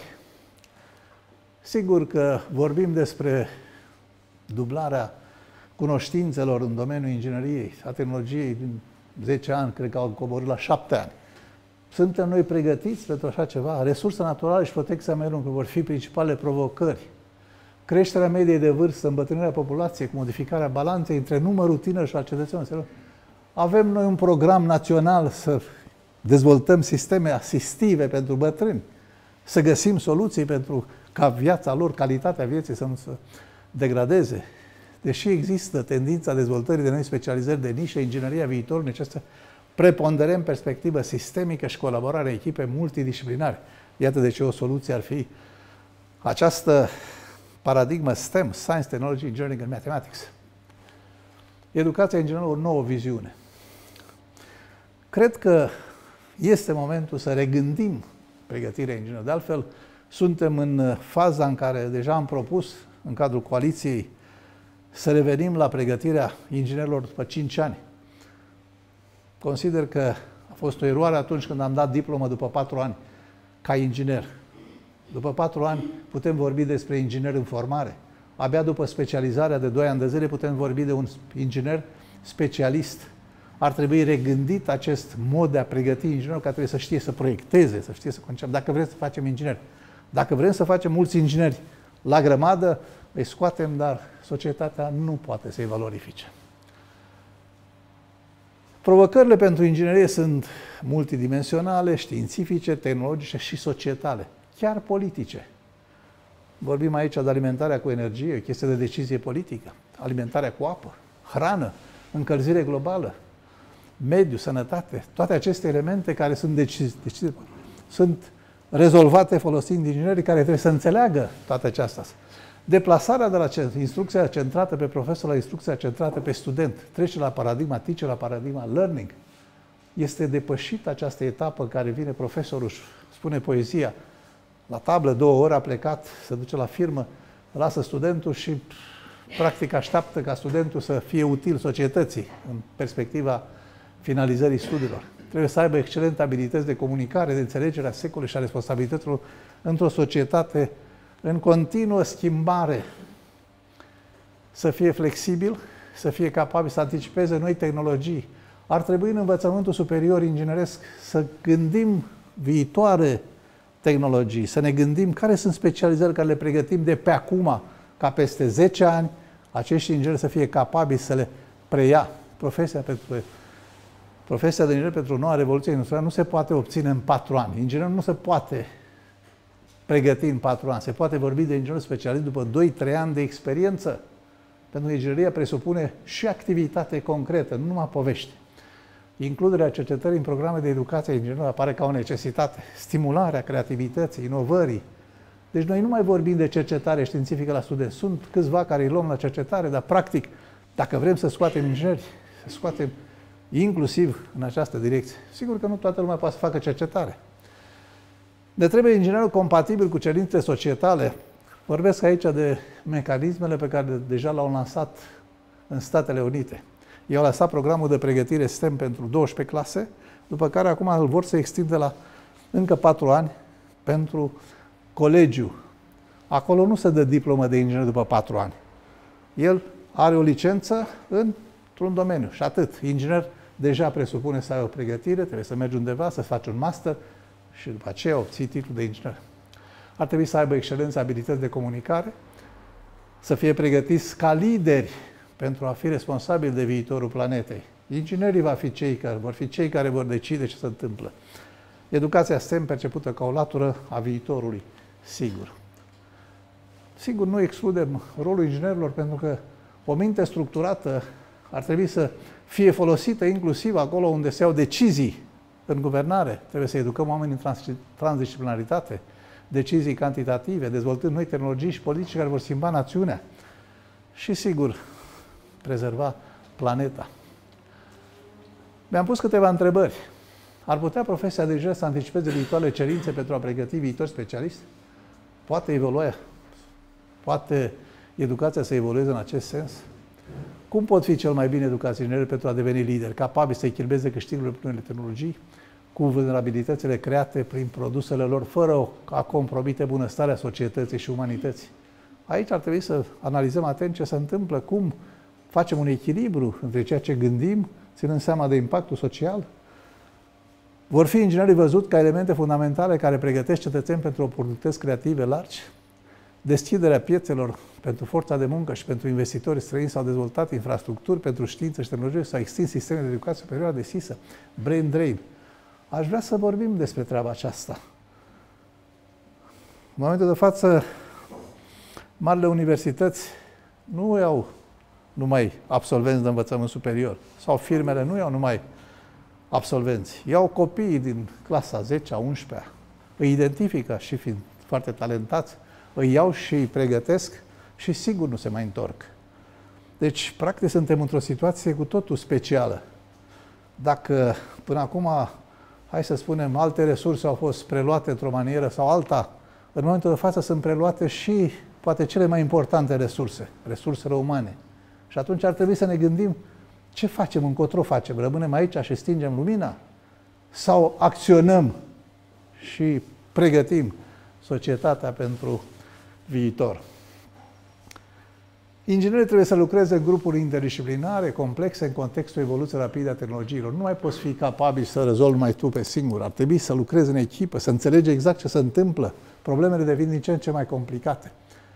Sigur că vorbim despre dublarea cunoștințelor în domeniul ingineriei, a tehnologiei din zece ani, cred că au coborât la șapte ani. Suntem noi pregătiți pentru așa ceva? Resursa naturală și protecția mediului vor fi principalele provocări. Creșterea mediei de vârstă, îmbătrânirea populației, cu modificarea balanței între numărul tineri și al cetățenilor. Avem noi un program național să dezvoltăm sisteme asistive pentru bătrâni, să găsim soluții pentru ca viața lor, calitatea vieții să nu se degradeze. Deși există tendința dezvoltării de noi specializări de nișe, ingineria viitorului necesită preponderent perspectivă sistemică și colaborare în echipe multidisciplinare. Iată de ce o soluție ar fi această paradigmă STEM, Science, Technology, Engineering and Mathematics. Educația inginerilor, o nouă viziune. Cred că este momentul să regândim pregătirea inginerilor. De altfel, suntem în faza în care deja am propus, în cadrul coaliției, să revenim la pregătirea inginerilor după cinci ani. Consider că a fost o eroare atunci când am dat diplomă după patru ani ca inginer. După patru ani putem vorbi despre inginer în formare. Abia după specializarea de doi ani de zile putem vorbi de un inginer specialist. Ar trebui regândit acest mod de a pregăti inginerul, care trebuie să știe să proiecteze, să știe să conceapă. Dacă vrem să facem ingineri, dacă vrem să facem mulți ingineri la grămadă, îi scoatem, dar societatea nu poate să-i valorifice. Provocările pentru inginerie sunt multidimensionale, științifice, tehnologice și societale, chiar politice. Vorbim aici de alimentarea cu energie, o chestie de decizie politică, alimentarea cu apă, hrană, încălzire globală, mediu, sănătate, toate aceste elemente care sunt decizii, decizii sunt rezolvate folosind inginerii care trebuie să înțeleagă toate acestea. Deplasarea de la instrucția centrată pe profesor la instrucția centrată pe student, trece la paradigma teacher, la paradigma learning. Este depășită această etapă în care vine profesorul, spune poezia, la tablă, două ore a plecat, se duce la firmă, lasă studentul și practic așteaptă ca studentul să fie util societății în perspectiva finalizării studiilor. Trebuie să aibă excelente abilități de comunicare, de înțelegere a secolului și a responsabilităților într-o societate în continuă schimbare. Să fie flexibil, să fie capabil să anticipeze noi tehnologii. Ar trebui în învățământul superior ingineresc să gândim viitoare tehnologii, să ne gândim care sunt specializări care le pregătim de pe acum, ca peste zece ani, acești ingineri să fie capabili să le preia. Profesia, pentru, profesia de inginer pentru noua revoluție industrială nu se poate obține în patru ani. Inginerul nu se poate pregăti în patru ani. Se poate vorbi de inginer specialist după doi trei ani de experiență. Pentru că ingineria presupune și activitate concretă, nu numai povești. Includerea cercetării în programe de educație a inginerilor apare ca o necesitate. Stimularea creativității, inovării. Deci noi nu mai vorbim de cercetare științifică la studenți. Sunt câțiva care îi luăm la cercetare, dar practic, dacă vrem să scoatem ingineri, să scoatem inclusiv în această direcție. Sigur că nu toată lumea poate să facă cercetare. Ne trebuie inginerul compatibil cu cerințele societale. Vorbesc aici de mecanismele pe care deja l-au lansat în Statele Unite. Ei au lăsat programul de pregătire STEM pentru douăsprezece clase, după care acum îl vor să extinde la încă patru ani pentru colegiu. Acolo nu se dă diplomă de inginer după patru ani. El are o licență într-un domeniu și atât. Inginer deja presupune să ai o pregătire, trebuie să mergi undeva, să faci un master și după aceea obții titlul de inginer. Ar trebui să aibă excelență, abilități de comunicare, să fie pregătiți ca lideri pentru a fi responsabili de viitorul planetei. Inginerii va fi cei care, vor fi cei care vor decide ce se întâmplă. Educația STEM percepută ca o latură a viitorului, sigur. Sigur, nu excludem rolul inginerilor pentru că o minte structurată ar trebui să fie folosită inclusiv acolo unde se iau decizii în guvernare. Trebuie să educăm oamenii în transdisciplinaritate, decizii cantitative, dezvoltând noi tehnologii și politici care vor schimba națiunea. Și, sigur, prezerva planeta. Mi-am pus câteva întrebări. Ar putea profesia de inginer să anticipeze viitoarele cerințe pentru a pregăti viitori specialiști? Poate evolua? Poate educația să evolueze în acest sens? Cum pot fi cel mai bine educați ingineri pentru a deveni lideri, capabili să echilibreze câștigurile prin tehnologii cu vulnerabilitățile create prin produsele lor, fără a compromite bunăstarea societății și umanității? Aici ar trebui să analizăm atent ce se întâmplă, cum facem un echilibru între ceea ce gândim, ținând seama de impactul social. Vor fi inginerii văzut ca elemente fundamentale care pregătesc cetățeni pentru oportunități creative largi. Deschiderea piețelor pentru forța de muncă și pentru investitori străini s-au dezvoltat infrastructuri pentru știință și tehnologie, s-au extins sistemele de educație superioară deschisă, brain drain. Aș vrea să vorbim despre treaba aceasta. În momentul de față, marile universități nu iau numai absolvenți de învățământ superior sau firmele nu iau numai absolvenți. Iau copiii din clasa a zecea, a unsprezecea, îi identifică și fiind foarte talentați, îi iau și îi pregătesc și sigur nu se mai întorc. Deci, practic, suntem într-o situație cu totul specială. Dacă până acum, hai să spunem, alte resurse au fost preluate într-o manieră sau alta, în momentul de față sunt preluate și poate cele mai importante resurse, resursele umane. Și atunci ar trebui să ne gândim ce facem, încotro facem, rămânem aici și stingem lumina? Sau acționăm și pregătim societatea pentru viitor? Inginerii trebuie să lucreze în grupuri interdisciplinare, complexe, în contextul evoluției rapide a tehnologiilor. Nu mai poți fi capabil să rezolvi numai tu pe singur. Ar trebui să lucrezi în echipă, să înțelegi exact ce se întâmplă. Problemele devin din ce în ce mai complicate.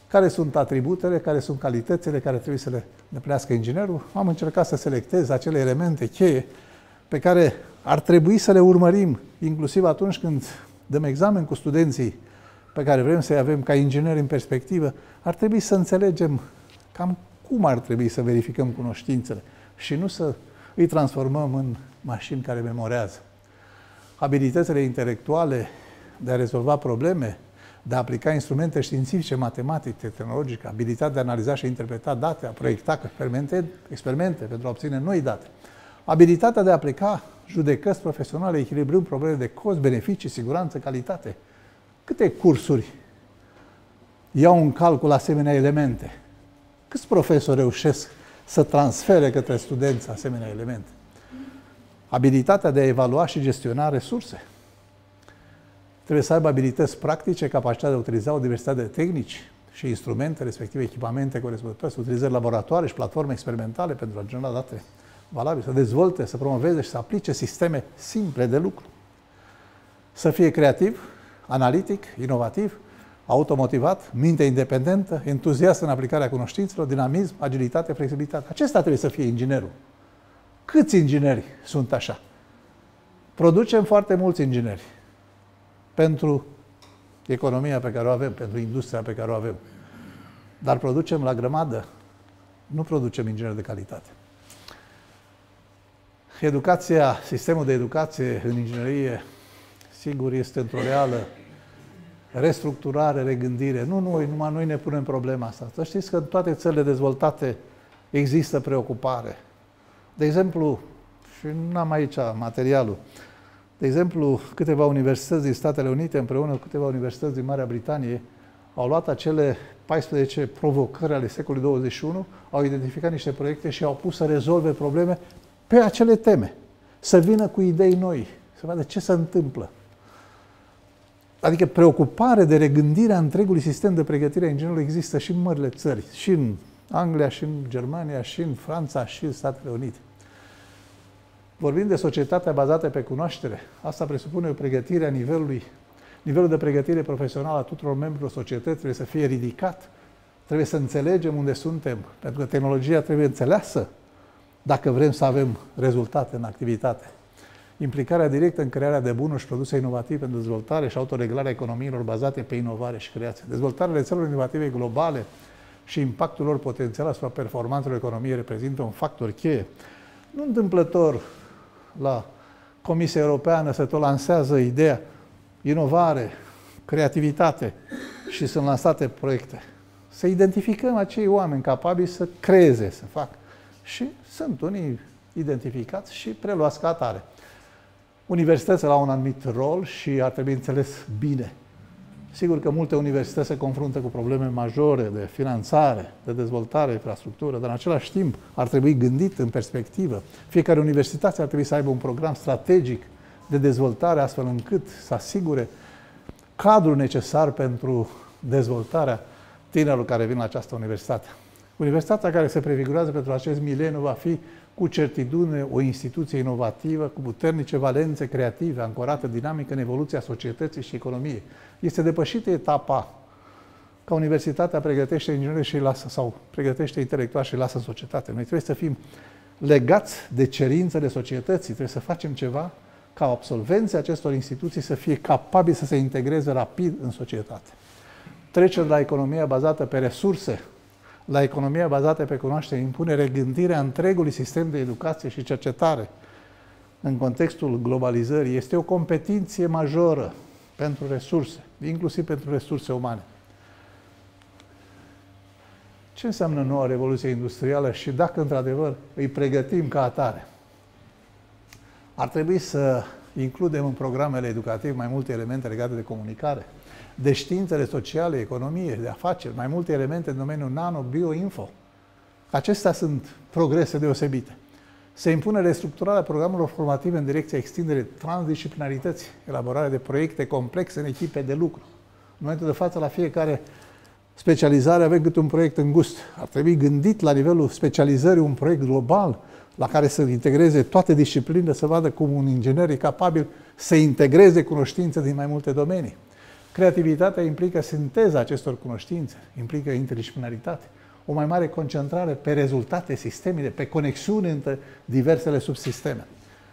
care sunt atributele, care sunt calitățile care trebuie să le îndeplinească inginerul. Am încercat să selectez acele elemente cheie pe care ar trebui să le urmărim, inclusiv atunci când dăm examen cu studenții pe care vrem să-i avem ca ingineri în perspectivă, ar trebui să înțelegem cam cum ar trebui să verificăm cunoștințele și nu să îi transformăm în mașini care memorează. Abilitățile intelectuale de a rezolva probleme, de a aplica instrumente științifice, matematice, tehnologice, abilitatea de a analiza și interpreta date, a proiecta experimente, experimente pentru a obține noi date, abilitatea de a aplica judecăți profesionale, echilibrând probleme de cost, beneficii, siguranță, calitate. Câte cursuri iau în calcul asemenea elemente? Câți profesori reușesc să transfere către studenți asemenea elemente? Abilitatea de a evalua și gestiona resurse. Trebuie să aibă abilități practice, capacitatea de a utiliza o diversitate de tehnici și instrumente, respectiv echipamente corespunzătoare, să utilizeze laboratoare și platforme experimentale pentru a genera date valabile, să dezvolte, să promoveze și să aplice sisteme simple de lucru. Să fie creativ, analitic, inovativ, automotivat, minte independentă, entuziast în aplicarea cunoștințelor, dinamism, agilitate, flexibilitate. Acesta trebuie să fie inginerul. Câți ingineri sunt așa? Producem foarte mulți ingineri pentru economia pe care o avem, pentru industria pe care o avem. Dar producem la grămadă, nu producem ingineri de calitate. Educația, sistemul de educație în inginerie, sigur, este într-o reală restructurare, regândire. Nu noi, numai noi ne punem problema asta. Să știți că în toate țările dezvoltate există preocupare. De exemplu, și nu am aici materialul, de exemplu, câteva universități din Statele Unite, împreună cu câteva universități din Marea Britanie, au luat acele paisprezece provocări ale secolului douăzeci și unu, au identificat niște proiecte și au pus să rezolve probleme pe acele teme. Să vină cu idei noi, să vadă ce se întâmplă. Adică preocupare de regândirea întregului sistem de pregătire a inginerilor există și în marile țări, și în Anglia, și în Germania, și în Franța, și în Statele Unite. Vorbim de societatea bazată pe cunoaștere. Asta presupune o pregătire a nivelului, nivelul de pregătire profesională a tuturor membrilor societății trebuie să fie ridicat. Trebuie să înțelegem unde suntem, pentru că tehnologia trebuie înțeleasă dacă vrem să avem rezultate în activitate. Implicarea directă în crearea de bunuri și produse inovative pentru dezvoltare și autoreglarea economiilor bazate pe inovare și creație. Dezvoltarea rețelelor inovative globale și impactul lor potențial asupra performanțelor economiei reprezintă un factor cheie. Nu întâmplător la Comisia Europeană se tot lansează ideea inovare, creativitate și sunt lansate proiecte. Să identificăm acei oameni capabili să creeze, să facă. Și sunt unii identificați și preluați ca atare. Universitățile au un anumit rol și ar trebui înțeles bine. Sigur că multe universități se confruntă cu probleme majore de finanțare, de dezvoltare, infrastructură, dar în același timp ar trebui gândit în perspectivă. Fiecare universitate ar trebui să aibă un program strategic de dezvoltare astfel încât să asigure cadrul necesar pentru dezvoltarea tinerilor care vin la această universitate. Universitatea care se prefigurează pentru acest mileniu va fi cu certitudine o instituție inovativă, cu puternice valențe creative, ancorată dinamică în evoluția societății și economiei. Este depășită etapa ca universitatea pregătește ingineri și îi lasă, sau pregătește intelectuali și îi lasă în societate. Noi trebuie să fim legați de cerințele societății, trebuie să facem ceva ca absolvenții acestor instituții să fie capabili să se integreze rapid în societate. Trecerea de la economia bazată pe resurse la economia bazată pe cunoaștere impune regândirea întregului sistem de educație și cercetare în contextul globalizării. Este o competiție majoră pentru resurse, inclusiv pentru resurse umane. Ce înseamnă noua revoluție industrială și dacă într-adevăr îi pregătim ca atare? Ar trebui să includem în programele educative mai multe elemente legate de comunicare, de științele sociale, economie, de afaceri, mai multe elemente în domeniul nano, bio, info. Acestea sunt progrese deosebite. Se impune restructurarea programelor formative în direcția extinderii transdisciplinarității, elaborarea de proiecte complexe în echipe de lucru. În momentul de față, la fiecare specializare avem câte un proiect îngust. Ar trebui gândit la nivelul specializării un proiect global la care să integreze toate disciplinele, să vadă cum un inginer e capabil să integreze cunoștințe din mai multe domenii. Creativitatea implică sinteza acestor cunoștințe, implică interdisciplinaritate, o mai mare concentrare pe rezultate sistemice, pe conexiune între diversele subsisteme.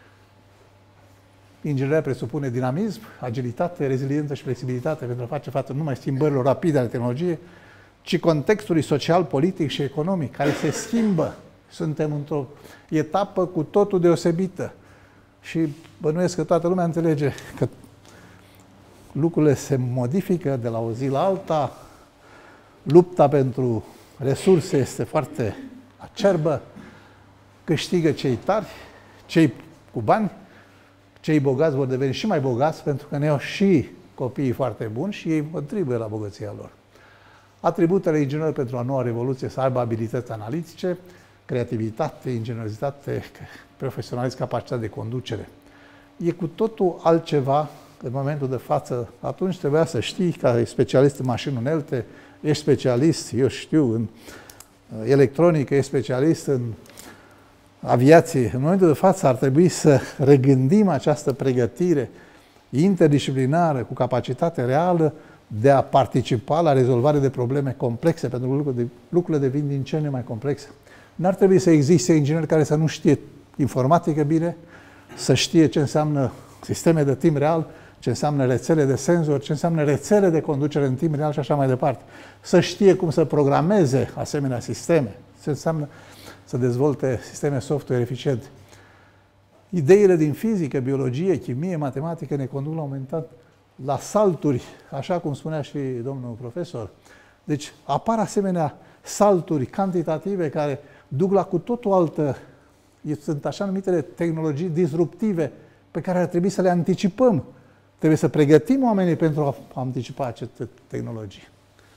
Ingineria presupune dinamism, agilitate, reziliență și flexibilitate pentru a face față nu numai schimbărilor rapide ale tehnologiei, ci contextului social, politic și economic, care se schimbă. Suntem într-o etapă cu totul deosebită. Și bănuiesc că toată lumea înțelege că lucrurile se modifică de la o zi la alta, lupta pentru resurse este foarte acerbă, câștigă cei tari, cei cu bani, cei bogați vor deveni și mai bogați pentru că ne au și copiii foarte buni și ei contribuie la bogăția lor. Atributele inginerilor pentru a noua revoluție să aibă abilități analitice, creativitate, ingeniozitate, profesionalism, capacitate de conducere. E cu totul altceva în momentul de față. Atunci trebuia să știi, ca specialist în mașini unelte, ești specialist, eu știu, în electronică, ești specialist în aviație. În momentul de față ar trebui să regândim această pregătire interdisciplinară, cu capacitate reală, de a participa la rezolvarea de probleme complexe, pentru că lucrurile devin din ce în ce mai complexe. N-ar trebui să existe ingineri care să nu știe informatică bine, să știe ce înseamnă sisteme de timp real, ce înseamnă rețele de senzori, ce înseamnă rețele de conducere în timp real și așa mai departe. Să știe cum să programeze asemenea sisteme, ce înseamnă să dezvolte sisteme software eficiente. Ideile din fizică, biologie, chimie, matematică ne conduc la un moment dat la salturi, așa cum spunea și domnul profesor. Deci apar asemenea salturi cantitative care duc la cu totul altă, sunt așa numitele tehnologii disruptive pe care ar trebui să le anticipăm. Trebuie să pregătim oamenii pentru a anticipa aceste tehnologii.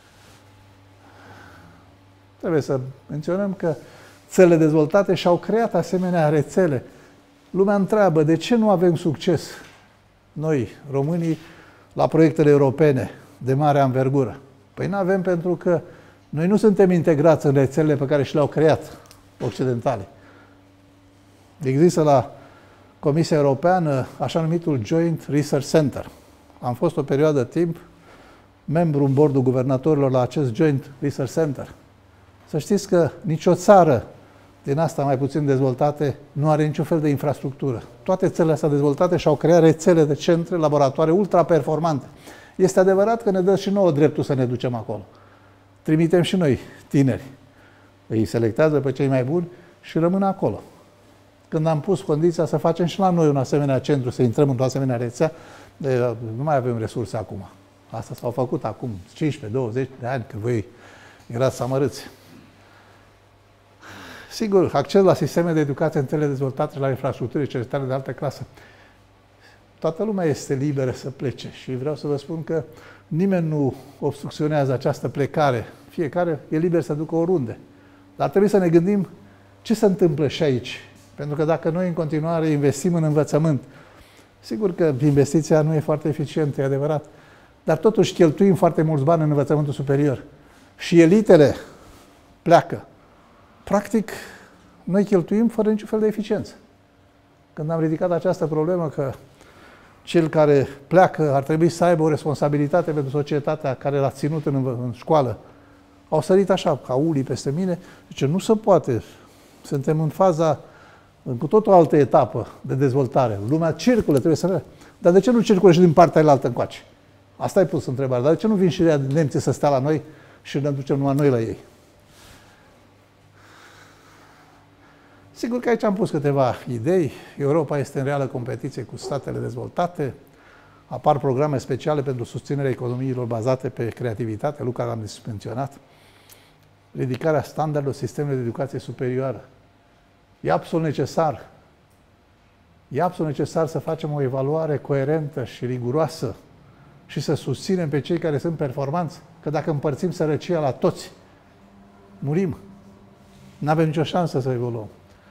Trebuie să menționăm că țările dezvoltate și-au creat asemenea rețele. Lumea întreabă, de ce nu avem succes noi, românii, la proiectele europene de mare anvergură? Păi nu avem pentru că noi nu suntem integrați în rețelele pe care și le-au creat occidentale. Există la Comisia Europeană așa numitul Joint Research Center. Am fost o perioadă de timp membru în bordul guvernatorilor la acest Joint Research Center. Să știți că nicio țară din asta mai puțin dezvoltate nu are niciun fel de infrastructură. Toate țările astea dezvoltate și-au creat rețele de centre, laboratoare ultra-performante. Este adevărat că ne dă și nouă dreptul să ne ducem acolo. Trimitem și noi tineri. Îi selectează pe cei mai buni și rămân acolo. Când am pus condiția să facem și la noi un asemenea centru, să intrăm într-o asemenea rețea, de, nu mai avem resurse acum. Asta s-au făcut acum cincisprezece douăzeci de ani, că voi erați să amărâți. Sigur, acces la sisteme de educație în țările dezvoltate și la infrastructuri și cercetare de altă clasă. Toată lumea este liberă să plece și vreau să vă spun că nimeni nu obstrucționează această plecare. Fiecare e liber să ducă oriunde. Dar trebuie să ne gândim ce se întâmplă și aici. Pentru că dacă noi în continuare investim în învățământ, sigur că investiția nu e foarte eficientă, e adevărat, dar totuși cheltuim foarte mulți bani în învățământul superior. Și elitele pleacă. Practic, noi cheltuim fără niciun fel de eficiență. Când am ridicat această problemă că cel care pleacă ar trebui să aibă o responsabilitate pentru societatea care l-a ținut în, în școală, au sărit așa, ca ulii peste mine, zice, nu se poate. Suntem în faza, în cu tot o altă etapă de dezvoltare. Lumea circulă, trebuie să ne... Dar de ce nu circulă și din partea aia altă încoace? Asta ai pus întrebarea. Dar de ce nu vin și nemții să stea la noi și ne ducem numai noi la ei? Sigur că aici am pus câteva idei. Europa este în reală competiție cu statele dezvoltate. Apar programe speciale pentru susținerea economiilor bazate pe creativitate, lucru care am menționat. Ridicarea standardelor sistemelor de educație superioară. E absolut necesar. E absolut necesar să facem o evaluare coerentă și riguroasă și să susținem pe cei care sunt performanți. Că dacă împărțim sărăcia la toți, murim. Nu avem nicio șansă să evoluăm.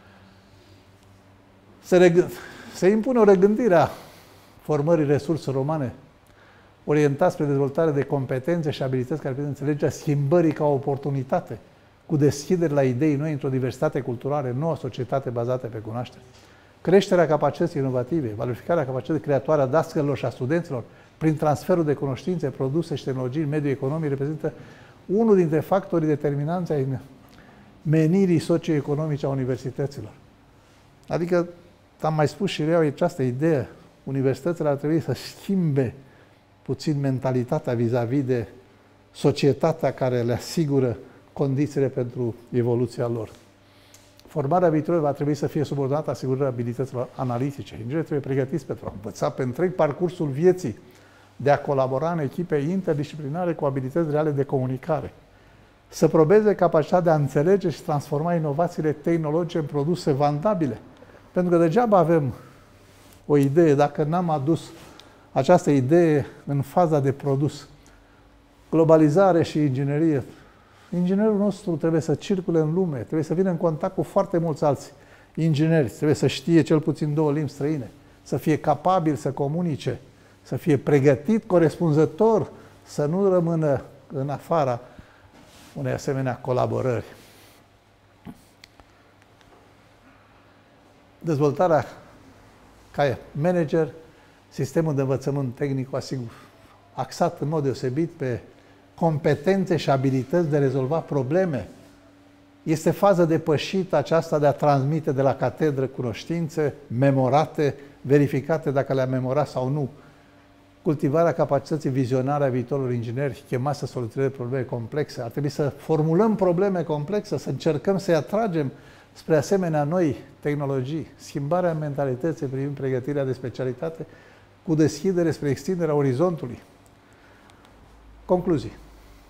Se, reg... se impune o regândire a formării resurselor umane orientați spre dezvoltare de competențe și abilități care permit înțelegerea schimbării ca o oportunitate, cu deschidere la idei noi într-o diversitate culturală, nouă societate bazată pe cunoaștere. Creșterea capacității inovative, valorificarea capacității creatoare a dascălilor și a studenților, prin transferul de cunoștințe, produse și tehnologii în mediul economic, reprezintă unul dintre factorii determinanți ai menirii socioeconomice a universităților. Adică, am mai spus și eu această idee, universitățile ar trebui să schimbe puțin mentalitatea vis-a-vis de societatea care le asigură condițiile pentru evoluția lor. Formarea viitorului va trebui să fie subordonată asigurării abilităților analitice. Inginerii trebuie pregătiți pentru a învăța pe întreg parcursul vieții de a colabora în echipe interdisciplinare cu abilități reale de comunicare. Să probeze capacitatea de a înțelege și transforma inovațiile tehnologice în produse vandabile. Pentru că degeaba avem o idee dacă n-am adus această idee în faza de produs. Globalizare și inginerie. Inginerul nostru trebuie să circule în lume, trebuie să vină în contact cu foarte mulți alți ingineri, trebuie să știe cel puțin două limbi străine, să fie capabil să comunice, să fie pregătit corespunzător, să nu rămână în afara unei asemenea colaborări. Dezvoltarea ca manager, sistemul de învățământ tehnic asigur, axat în mod deosebit pe competențe și abilități de a rezolva probleme. Este faza depășită aceasta de a transmite de la catedră cunoștințe memorate, verificate dacă le-a memorat sau nu. Cultivarea capacității vizionare a viitorilor ingineri chemați să soluționeze probleme complexe. Ar trebui să formulăm probleme complexe, să încercăm să-i atragem spre asemenea noi tehnologii. Schimbarea mentalității privind pregătirea de specialitate cu deschidere spre extinderea orizontului. Concluzii.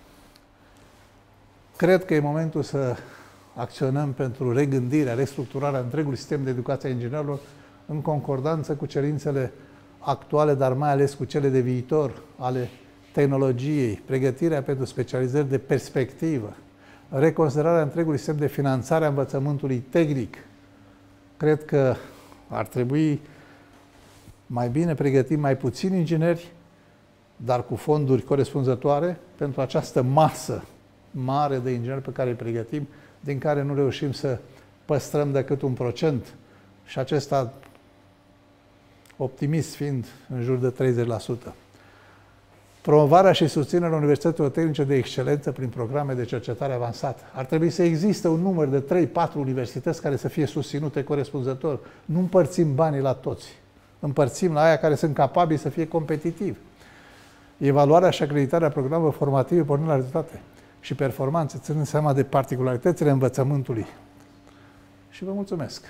Cred că e momentul să acționăm pentru regândirea, restructurarea întregului sistem de educație a inginerilor în concordanță cu cerințele actuale, dar mai ales cu cele de viitor ale tehnologiei, pregătirea pentru specializări de perspectivă, reconsiderarea întregului sistem de finanțare a învățământului tehnic. Cred că ar trebui mai bine pregătim mai puțini ingineri, dar cu fonduri corespunzătoare pentru această masă mare de ingineri pe care îi pregătim, din care nu reușim să păstrăm decât un procent. Și acesta, optimist fiind, în jur de treizeci la sută. Promovarea și susținerea universităților tehnice de excelență prin programe de cercetare avansată. Ar trebui să existe un număr de trei patru universități care să fie susținute corespunzător. Nu împărțim banii la toți. Împărțim la aia care sunt capabili să fie competitivi. Evaluarea și acreditarea programelor formative pornind la rezultate și performanțe, ținând seama de particularitățile învățământului. Și vă mulțumesc.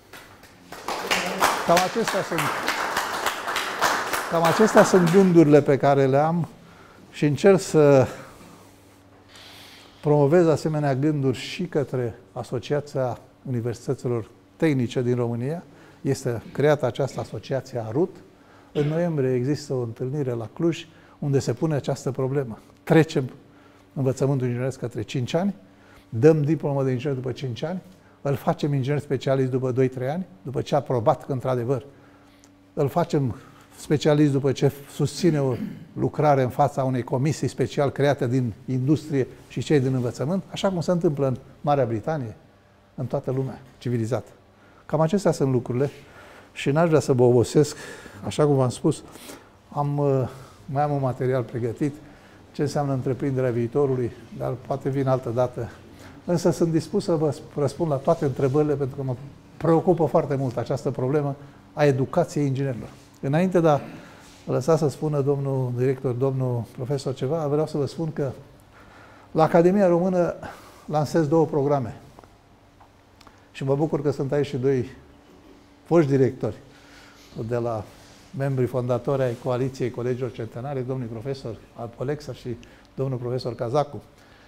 Cam acestea sunt, cam acestea sunt gândurile pe care le am și încerc să promovez asemenea gânduri și către Asociația Universităților Tehnice din România. Este creată această asociație A R U T. În noiembrie există o întâlnire la Cluj unde se pune această problemă. Trecem învățământul ingineresc către cinci ani, dăm diplomă de inginer după cinci ani, îl facem inginer specialist după doi trei ani, după ce a probat că, într-adevăr, îl facem specialist după ce susține o lucrare în fața unei comisii special create din industrie și cei din învățământ, așa cum se întâmplă în Marea Britanie, în toată lumea civilizată. Cam acestea sunt lucrurile și n-aș vrea să vă obosesc, așa cum v-am spus, am, mai am un material pregătit, ce înseamnă întreprinderea viitorului, dar poate vin altă dată. Însă sunt dispus să vă răspund la toate întrebările, pentru că mă preocupă foarte mult această problemă a educației inginerilor. Înainte de a lăsa să spună domnul director, domnul profesor ceva, vreau să vă spun că la Academia Română lansez două programe. Și mă bucur că sunt aici și doi foști directori de la membrii fondatori ai Coaliției Colegilor Centenare, domnul profesor Alpolexa și domnul profesor Cazacu.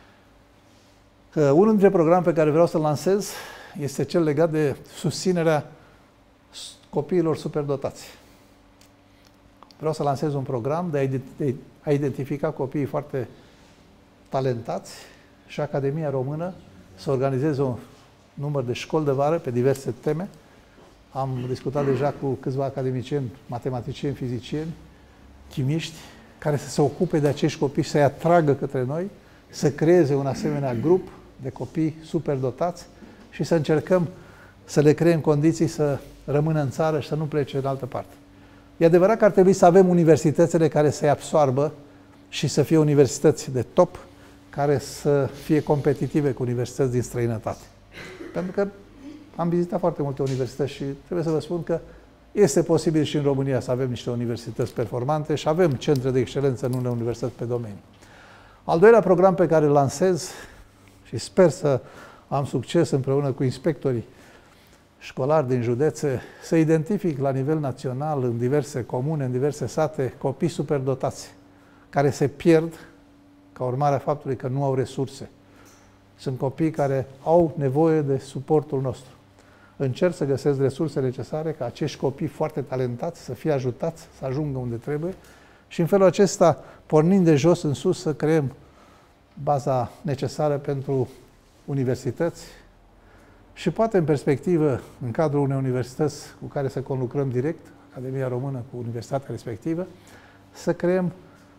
Unul dintre programe pe care vreau să-l lansez este cel legat de susținerea copiilor superdotați. Vreau să lansez un program de a identifica copiii foarte talentați și Academia Română să organizeze un număr de școli de vară pe diverse teme. Am discutat deja cu câțiva academicieni, matematicieni, fizicieni, chimiști, care să se ocupe de acești copii, să-i atragă către noi, să creeze un asemenea grup de copii superdotați și să încercăm să le creăm condiții să rămână în țară și să nu plece în altă parte. E adevărat că ar trebui să avem universitățile care să-i absoarbă și să fie universități de top, care să fie competitive cu universități din străinătate. Pentru că am vizitat foarte multe universități și trebuie să vă spun că este posibil și în România să avem niște universități performante și avem centre de excelență în unele universități pe domeniu. Al doilea program pe care îl lansez și sper să am succes împreună cu inspectorii școlari din județe, să identific la nivel național, în diverse comune, în diverse sate, copii superdotați, care se pierd ca urmare a faptului că nu au resurse. Sunt copii care au nevoie de suportul nostru. Încerc să găsesc resurse necesare ca acești copii foarte talentați să fie ajutați să ajungă unde trebuie și în felul acesta, pornind de jos în sus, să creăm baza necesară pentru universități și poate în perspectivă, în cadrul unei universități cu care să conlucrăm direct, Academia Română cu universitatea respectivă, să creăm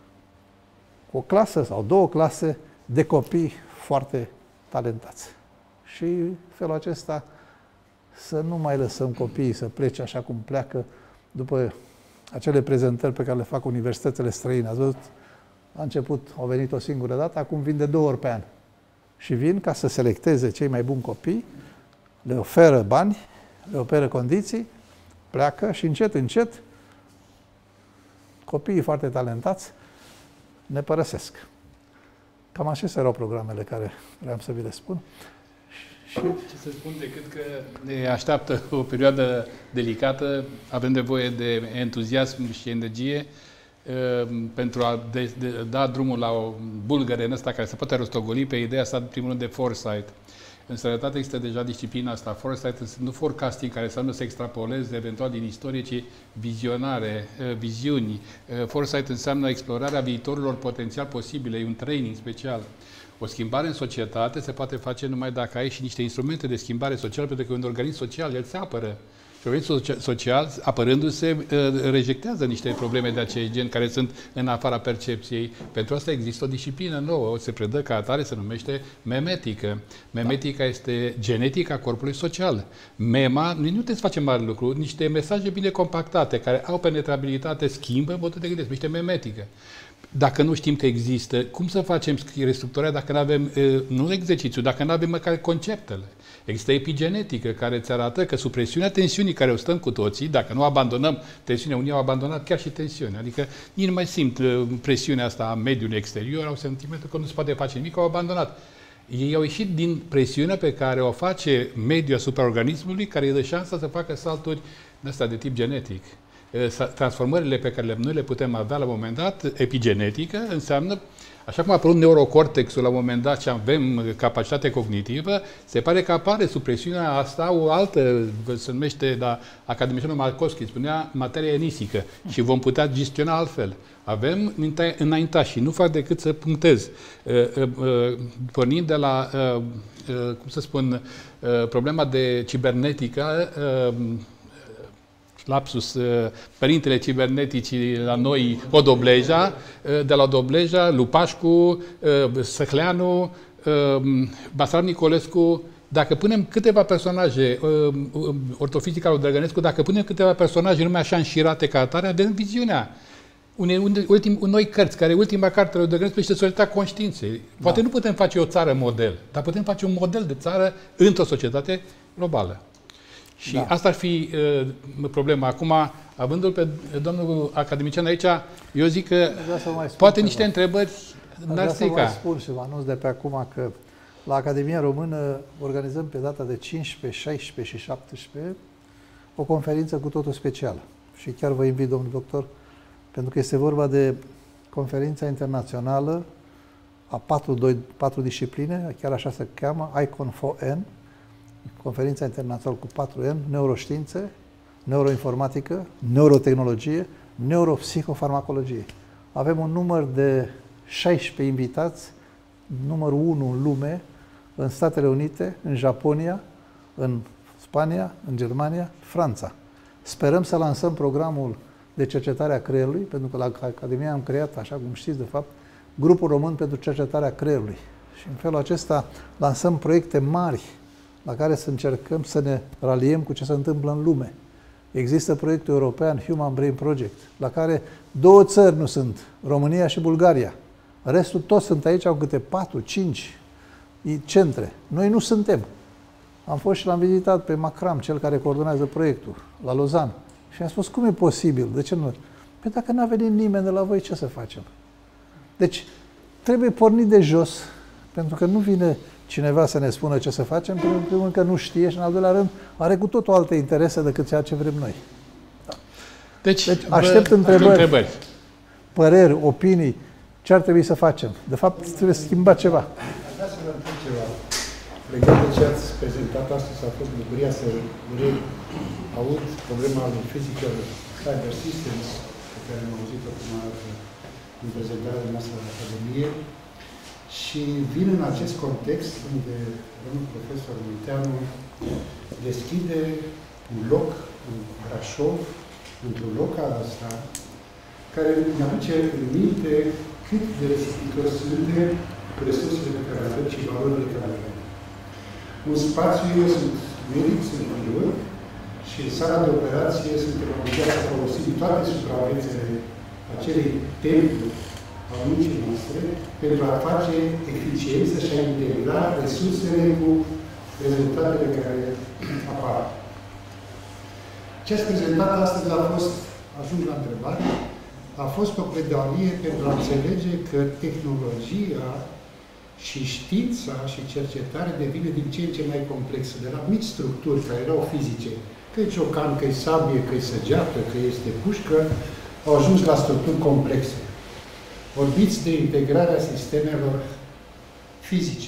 o clasă sau două clase de copii foarte talentați. Și în felul acesta să nu mai lăsăm copiii să plece așa cum pleacă după acele prezentări pe care le fac universitățile străine. Ați văzut? La început au venit o singură dată, acum vin de două ori pe an. Și vin ca să selecteze cei mai buni copii, le oferă bani, le oferă condiții, pleacă și încet, încet copiii foarte talentați ne părăsesc. Cam acestea erau programele care vreau să vi le spun. Și ce să spun decât că ne așteaptă o perioadă delicată, avem nevoie de entuziasm și energie uh, pentru a de, de, da drumul la o bulgăre în ăsta care se poate rostogoli pe ideea asta, în primul rând, de foresight. În sănătate există deja disciplina asta, foresight, nu forecasting, care înseamnă să extrapoleze eventual din istorie, ci vizionare, viziuni. Foresight înseamnă explorarea viitorilor potențial posibile, e un training special. O schimbare în societate se poate face numai dacă ai și niște instrumente de schimbare socială, pentru că un organism social, el se apără. Și organismul social, apărându-se, rejectează niște probleme de acest gen care sunt în afara percepției. Pentru asta există o disciplină nouă, se predă ca atare, se numește memetică. Memetica da. este genetica corpului social. Mema, nu trebuie să facem mare lucru, niște mesaje bine compactate, care au penetrabilitate, schimbă modul de gândire, se numește memetică. Dacă nu știm că există, cum să facem restructurarea dacă nu avem, nu exercițiu, dacă nu avem măcar conceptele? Există epigenetică care îți arată că sub presiunea tensiunii care o stăm cu toții, dacă nu abandonăm tensiunea, unii au abandonat chiar și tensiunea, adică nici nu mai simt presiunea asta a mediului exterior, au sentimentul că nu se poate face nimic, au abandonat. Ei au ieșit din presiunea pe care o face mediul asupra organismului, care îi dă șansa să facă salturi de astea de tip genetic. Transformările pe care noi le putem avea la un moment dat, epigenetică, înseamnă, așa cum a apărut neurocortexul la un moment dat și avem capacitate cognitivă, se pare că apare sub presiunea asta o altă, se numește, la academicianul Markovski, spunea materia enisică și vom putea gestiona altfel. Avem înaintași și nu fac decât să punctez. Pornind de la, cum să spun, problema de cibernetică, lapsus, părintele ciberneticii la noi, Odobleja, de la Odobleja, Lupașcu, Săhleanu, Basarab Nicolescu, dacă punem câteva personaje, ortofizica lui Drăgănescu, dacă punem câteva personaje numai așa înșirate ca atare, avem viziunea. Unei, ultim, noi cărți, care ultima carte lui Drăgănescu este Societatea Conștiinței. Poate da. nu putem face o țară model, dar putem face un model de țară într-o societate globală. Și da. asta ar fi uh, problema. Acum, avându-l pe domnul academician aici, eu zic că poate ceva. niște întrebări n-ar strica. Vreau să vă spun și vă anunț de pe acum că la Academia Română organizăm pe data de cincisprezece, șaisprezece și șaptesprezece o conferință cu totul specială. Și chiar vă invit, domnul doctor, pentru că este vorba de conferința internațională a patru, doi, patru discipline, chiar așa se cheamă, ICON patru N, conferința internațională cu patru N, neuroștiințe, neuroinformatică, neurotehnologie, neuropsihofarmacologie. Avem un număr de șaisprezece invitați, numărul unu în lume, în Statele Unite, în Japonia, în Spania, în Germania, Franța. Sperăm să lansăm programul de cercetare a creierului, pentru că la Academia am creat, așa cum știți de fapt, grupul român pentru cercetarea creierului. Și în felul acesta lansăm proiecte mari la care să încercăm să ne raliem cu ce se întâmplă în lume. Există proiectul european Human Brain Project, la care două țări nu sunt, România și Bulgaria. Restul toți sunt aici, au câte patru, cinci centre. Noi nu suntem. Am fost și l-am vizitat pe Macram, cel care coordonează proiectul, la Lausanne. Și am spus, cum e posibil? De ce nu? Păi dacă n-a venit nimeni de la voi, ce să facem? Deci, trebuie pornit de jos, pentru că nu vine cineva să ne spună ce să facem, pentru că, în primul rând, că nu știe și, în al doilea rând, are cu totul alte interese decât ceea ce vrem noi. Da. Deci, deci aștept întrebări, întrebări, păreri, opinii, ce ar trebui să facem. De fapt, trebuie să schimba ceva. Aș vrea să vă întreb ceva. Legat de ce ați prezentat astăzi, a fost bucuria să aud problema lui Physical Cyber Systems, pe care am auzit-o prima dată în prezentarea noastră la Academie. Și vin în acest context unde domnul profesor Munteanu deschide un loc în Brașov, într-un loc ca ăsta, care ne aduce în minte cât de restrictor sunt resursele pe care le avem și valorile care le avem. Un spațiu, eu sunt medic, sunt chirurg și în sala de operație suntem obligați să folosim toate suprafețele acelei templu a muncii noastre pentru a face eficiență și a integra resursele cu rezultatele care apar. Ce ați prezentat astăzi a fost, ajung la întrebare, a fost o pledoarie pentru a înțelege că tehnologia și știința și cercetarea devine din ce în ce mai complexă. De la mici structuri care erau fizice, că e ciocan, că e sabie, că e săgeată, că este pușcă, au ajuns la structuri complexe. Vorbiți de integrarea sistemelor fizice.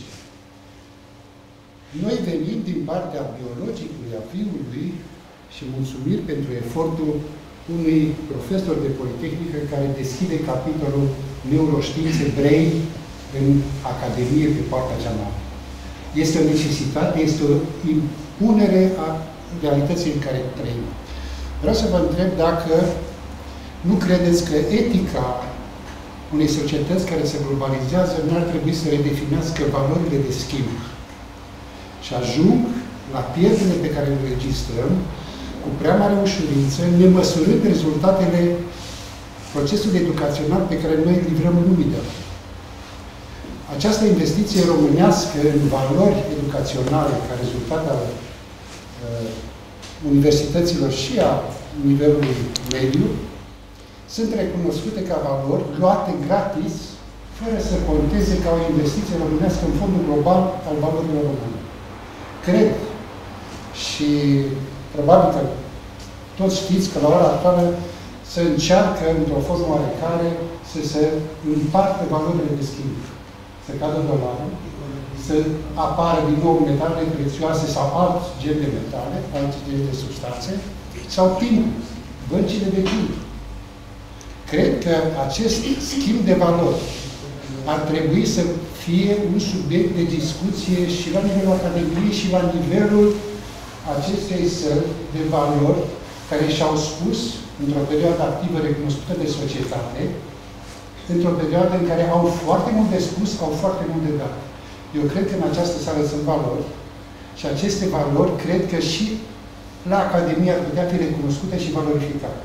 Noi venim din partea biologicului, a fiului și mulțumiri pentru efortul unui profesor de Politehnică care deschide capitolul Neuroștiințe Brain în Academie pe partea cea mare. Este o necesitate, este o impunere a realității în care trăim. Vreau să vă întreb dacă nu credeți că etica unei societăți care se globalizează nu ar trebui să redefinească valorile de schimb. Și ajung la pierderile pe care le registrăm cu prea mare ușurință, nemăsurând rezultatele procesului educațional pe care noi îl livrăm lumii de la. Această investiție românească în valori educaționale ca rezultat al uh, universităților și a nivelului mediu sunt recunoscute ca valori luate gratis, fără să conteze ca o investiție românească în fondul global al valorilor române. Cred și probabil că toți știți că la ora actuală se încearcă, într-o formă oarecare, să se împartă valorile de schimb. Să cadă dolarul, să apară din nou metale prețioase sau alt gen de metale, alte gen de substanțe, sau timp, băncile de timp. Cred că acest schimb de valori ar trebui să fie un subiect de discuție și la nivelul Academiei și la nivelul acestei săli de valori care și-au spus, într-o perioadă activă recunoscută de societate, într-o perioadă în care au foarte mult de spus, au foarte mult de dat. Eu cred că în această sală sunt valori și aceste valori cred că și la Academie ar putea fi recunoscute și valorificate.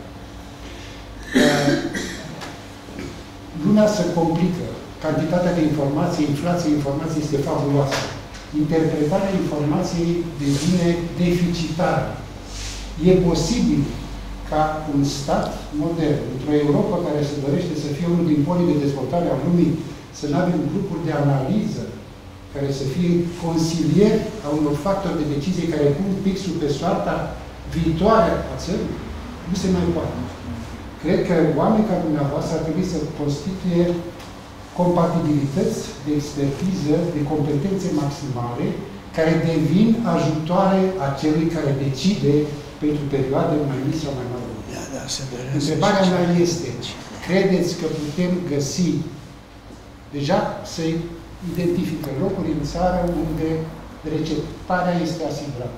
Lumea se complică. Cantitatea de informație, inflația informației este fabuloasă. Interpretarea informației devine deficitară. E posibil ca un stat modern, într-o Europa care se dorește să fie unul din polii de dezvoltare a lumii, să nu avem grupuri de analiză care să fie consilieri a unor factori de decizie care pun pixul pe soarta viitoare a țării, nu se mai poate. Cred că oameni ca dumneavoastră ar trebui să constituie compatibilități de expertiză, de competențe maximale, care devin ajutoare a celui care decide pentru perioade mai mici sau mai mari. Da, da, întrebarea mea este, credeți că putem găsi, deja să identifică locuri în țară unde receptarea este asigurată?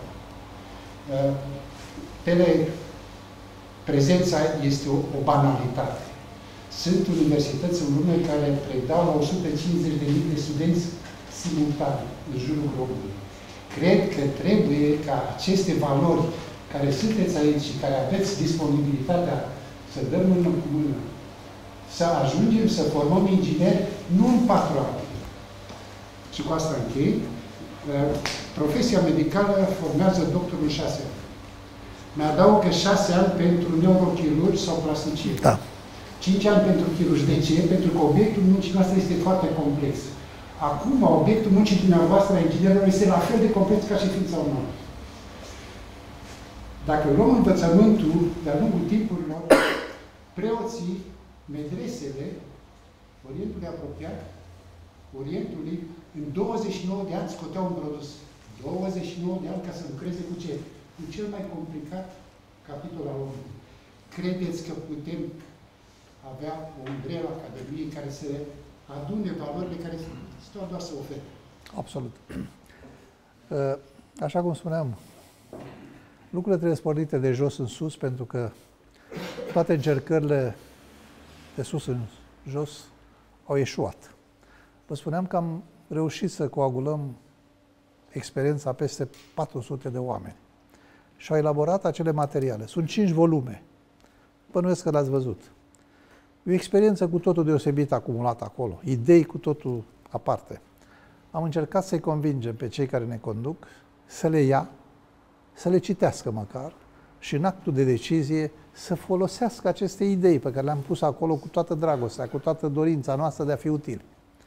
Tele Prezența este o, o banalitate. Sunt universități în lume care predau la o sută cincizeci de mii de studenți simultane în jurul globului. Cred că trebuie ca aceste valori care sunteți aici și care aveți disponibilitatea să dăm mână cu mână, să ajungem să formăm ingineri nu în patru ani. Și cu asta închei. Profesia medicală formează doctorul în șase ani. Mi-adaugă șase ani pentru neurochirurgi sau plasticieni. Da. Cinci ani pentru chirurgi. De ce? Pentru că obiectul muncii noastre este foarte complex. Acum, obiectul muncii dumneavoastră a inginerilor este la fel de complex ca și ființa umană. Dacă luăm învățământul de-a lungul timpurilor, preoții, medresele, Orientului apropiat, Orientului, în douăzeci și nouă de ani scoteau un produs. douăzeci și nouă de ani ca să lucreze cu ce? Cu cel mai complicat capitol al omului. Credeți că putem avea o umbrelă Academiei care să adune valorile care stau doar să ofere? Absolut. Așa cum spuneam, lucrurile trebuie spornite de jos în sus, pentru că toate încercările de sus în jos au eșuat. Vă spuneam că am reușit să coagulăm experiența peste patru sute de oameni și au elaborat acele materiale. Sunt cinci volume. Bănuiesc că l-ați văzut. E o experiență cu totul deosebită acumulată acolo, idei cu totul aparte. Am încercat să-i convingem pe cei care ne conduc să le ia, să le citească măcar și în actul de decizie să folosească aceste idei pe care le-am pus acolo cu toată dragostea, cu toată dorința noastră de a fi utili.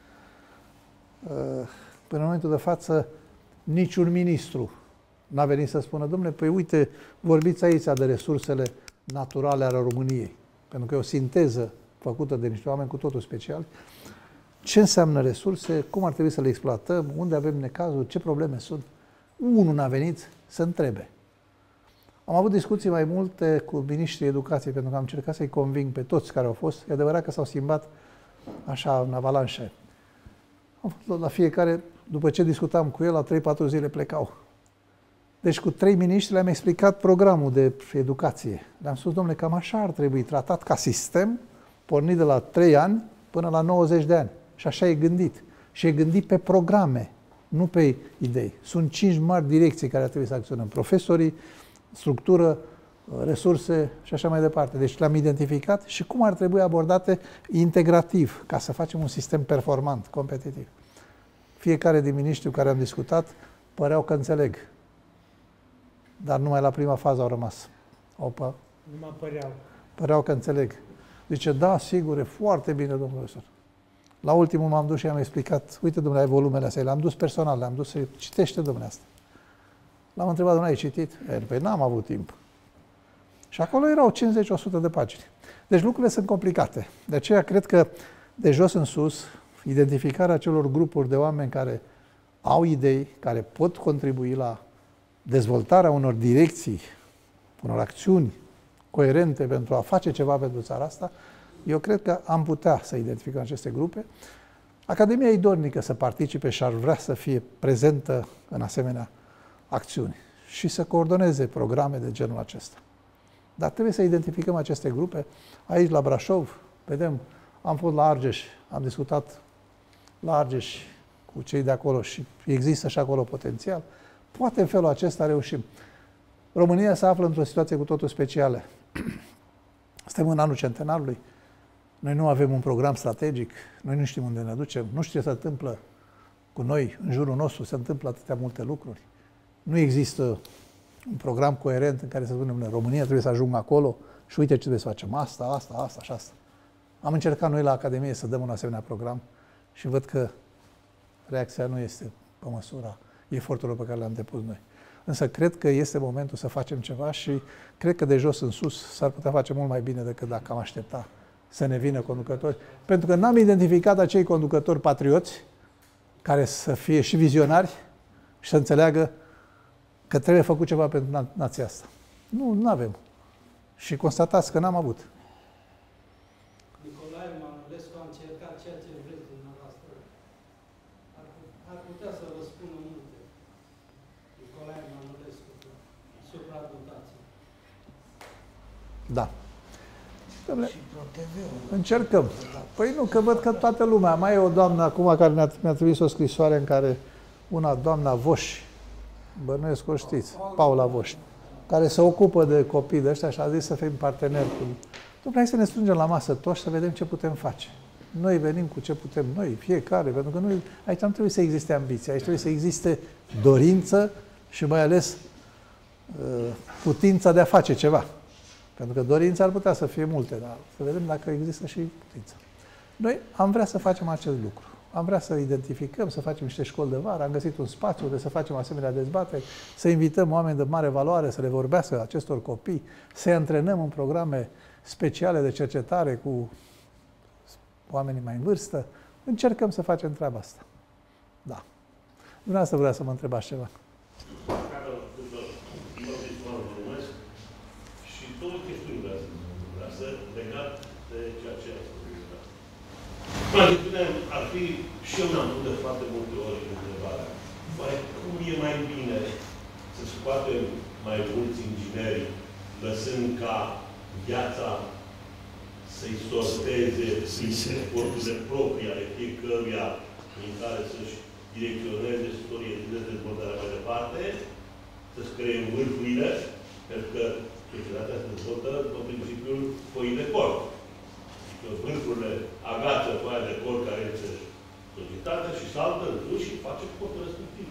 Până în momentul de față, niciun ministru n-a venit să spună: dom'le, păi uite, vorbiți aici de resursele naturale ale României, pentru că e o sinteză făcută de niște oameni cu totul speciali. Ce înseamnă resurse, cum ar trebui să le exploatăm, unde avem necazuri, ce probleme sunt. Unul n-a venit să întrebe. Am avut discuții mai multe cu ministrii educației, pentru că am încercat să-i conving pe toți care au fost. E adevărat că s-au schimbat așa în avalanșe. Am fost la fiecare, după ce discutam cu el, la trei patru zile plecau. Deci cu trei miniștri le-am explicat programul de educație. Le-am spus: domnule, cam așa ar trebui tratat ca sistem, pornit de la trei ani până la nouăzeci de ani. Și așa e gândit. Și e gândit pe programe, nu pe idei. Sunt cinci mari direcții care ar trebui să acționăm. Profesorii, structură, resurse și așa mai departe. Deci le-am identificat și cum ar trebui abordate integrativ, ca să facem un sistem performant, competitiv. Fiecare din miniștri cu care am discutat păreau că înțeleg. Dar numai la prima fază au rămas. Opa. Numai păreau. Păreau că înțeleg. Zice: da, sigur, e foarte bine, domnul profesor. La ultimul m-am dus și am explicat: uite, domnule, ai volumele astea. Le-am dus personal, le-am dus să citește, domnule, asta. L-am întrebat: domnule, ai citit? El: păi n-am avut timp. Și acolo erau cincizeci la sută de pagini. Deci lucrurile sunt complicate. De aceea cred că de jos în sus, identificarea celor grupuri de oameni care au idei, care pot contribui la dezvoltarea unor direcții, unor acțiuni coerente pentru a face ceva pentru țara asta, eu cred că am putea să identificăm aceste grupe. Academia e dornică să participe și ar vrea să fie prezentă în asemenea acțiuni și să coordoneze programe de genul acesta. Dar trebuie să identificăm aceste grupe. Aici, la Brașov, vedem, am fost la Argeș, am discutat la Argeș cu cei de acolo și există și acolo potențial. Poate în felul acesta reușim. România se află într-o situație cu totul specială. Suntem în anul centenarului. Noi nu avem un program strategic, noi nu știm unde ne ducem, nu știm ce se întâmplă cu noi, în jurul nostru se întâmplă atâtea multe lucruri. Nu există un program coerent în care să spunem: România trebuie să ajungă acolo și uite ce trebuie să facem, asta, asta, asta și asta. Am încercat noi la Academie să dăm un asemenea program și văd că reacția nu este pe măsura eforturilor pe care le-am depus noi. Însă cred că este momentul să facem ceva și cred că de jos în sus s-ar putea face mult mai bine decât dacă am aștepta să ne vină conducători. Pentru că n-am identificat acei conducători patrioți care să fie și vizionari și să înțeleagă că trebuie făcut ceva pentru na- nația asta. Nu, nu avem. Și constatați că n-am avut. Nicolae Manolescu a încercat ceea ce vreți dumneavoastră. Ar, ar putea să vă spună multe. Nicolae Manolescu, supradotație. Da. Dom'le, încercăm. Păi nu, că văd că toată lumea. Mai e o doamnă acum care mi-a, mi-a trimis o scrisoare în care una doamna Voș, bănuiesc o știți, Paula Voș, care se ocupă de copii de ăștia și a zis să fim parteneri cu... Dom'le, hai să ne strângem la masă toți să vedem ce putem face. Noi venim cu ce putem noi, fiecare, pentru că noi, aici nu trebuie să existe ambiție, aici trebuie să existe dorință și mai ales uh, putința de a face ceva. Pentru că dorința ar putea să fie multe, dar să vedem dacă există și putința. Noi am vrea să facem acest lucru. Am vrea să identificăm, să facem niște școli de vară, am găsit un spațiu unde să facem asemenea dezbateri, să invităm oameni de mare valoare să le vorbească acestor copii, să-i antrenăm în programe speciale de cercetare cu oamenii mai în vârstă. Încercăm să facem treaba asta. Da. Dumneavoastră vrea să mă întrebați ceva. Și două chestiuni vreau să vrea să legat de ceea ce ați spus. Atitudinea ar fi, și eu n-am pus de foarte multe ori întrebarea, oare cum e mai bine să scoatem mai mulți ingineri, lăsând ca viața să-i sorteze prin eforturile proprii ale fiecăruia în care să-și direcționeze, să-și orienteze dezvoltarea mai departe, să-și creăm vârfurile, pentru că societatea se dezvoltă după principiul foii de corp. Vârfurile agață foaia de corp care este societatea și saltă în sus și face corpul respectiv.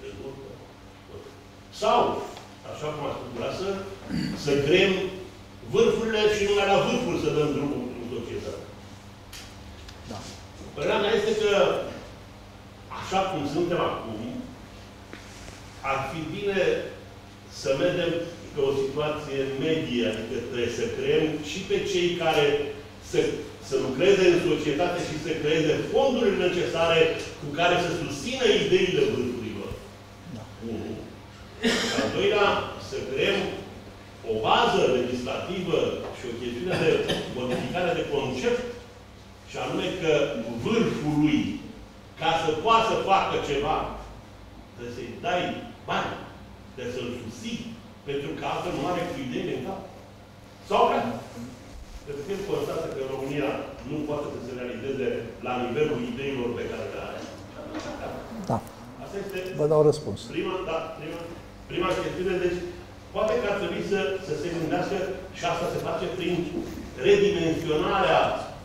Sau, așa cum a spus să, să creăm vârfurile și numai la vârfuri să dăm drumul în societate. Da. Părerea mea este că, așa cum suntem acum, ar fi bine să mergem pe o situație medie, adică trebuie să creăm și pe cei care să, să lucreze în societate și să creeze fondurile necesare cu care să susțină ideile vârfurilor. Da. Unu. Al doilea, să creăm o bază legislativă și o chestiune de modificare de concept, și anume că vârfului, ca să poată să facă ceva, trebuie să-i dai bani, trebuie să-l susții, pentru că altfel nu are cu idei în cap. Sau că, pentru că el constată că România nu poate să se realizeze la nivelul ideilor pe care le are. Da. Asta este... Vă dau răspuns. Prima, da, prima, prima chestiune, deci, poate că ar trebui să, să se gândească și asta se face prin redimensionarea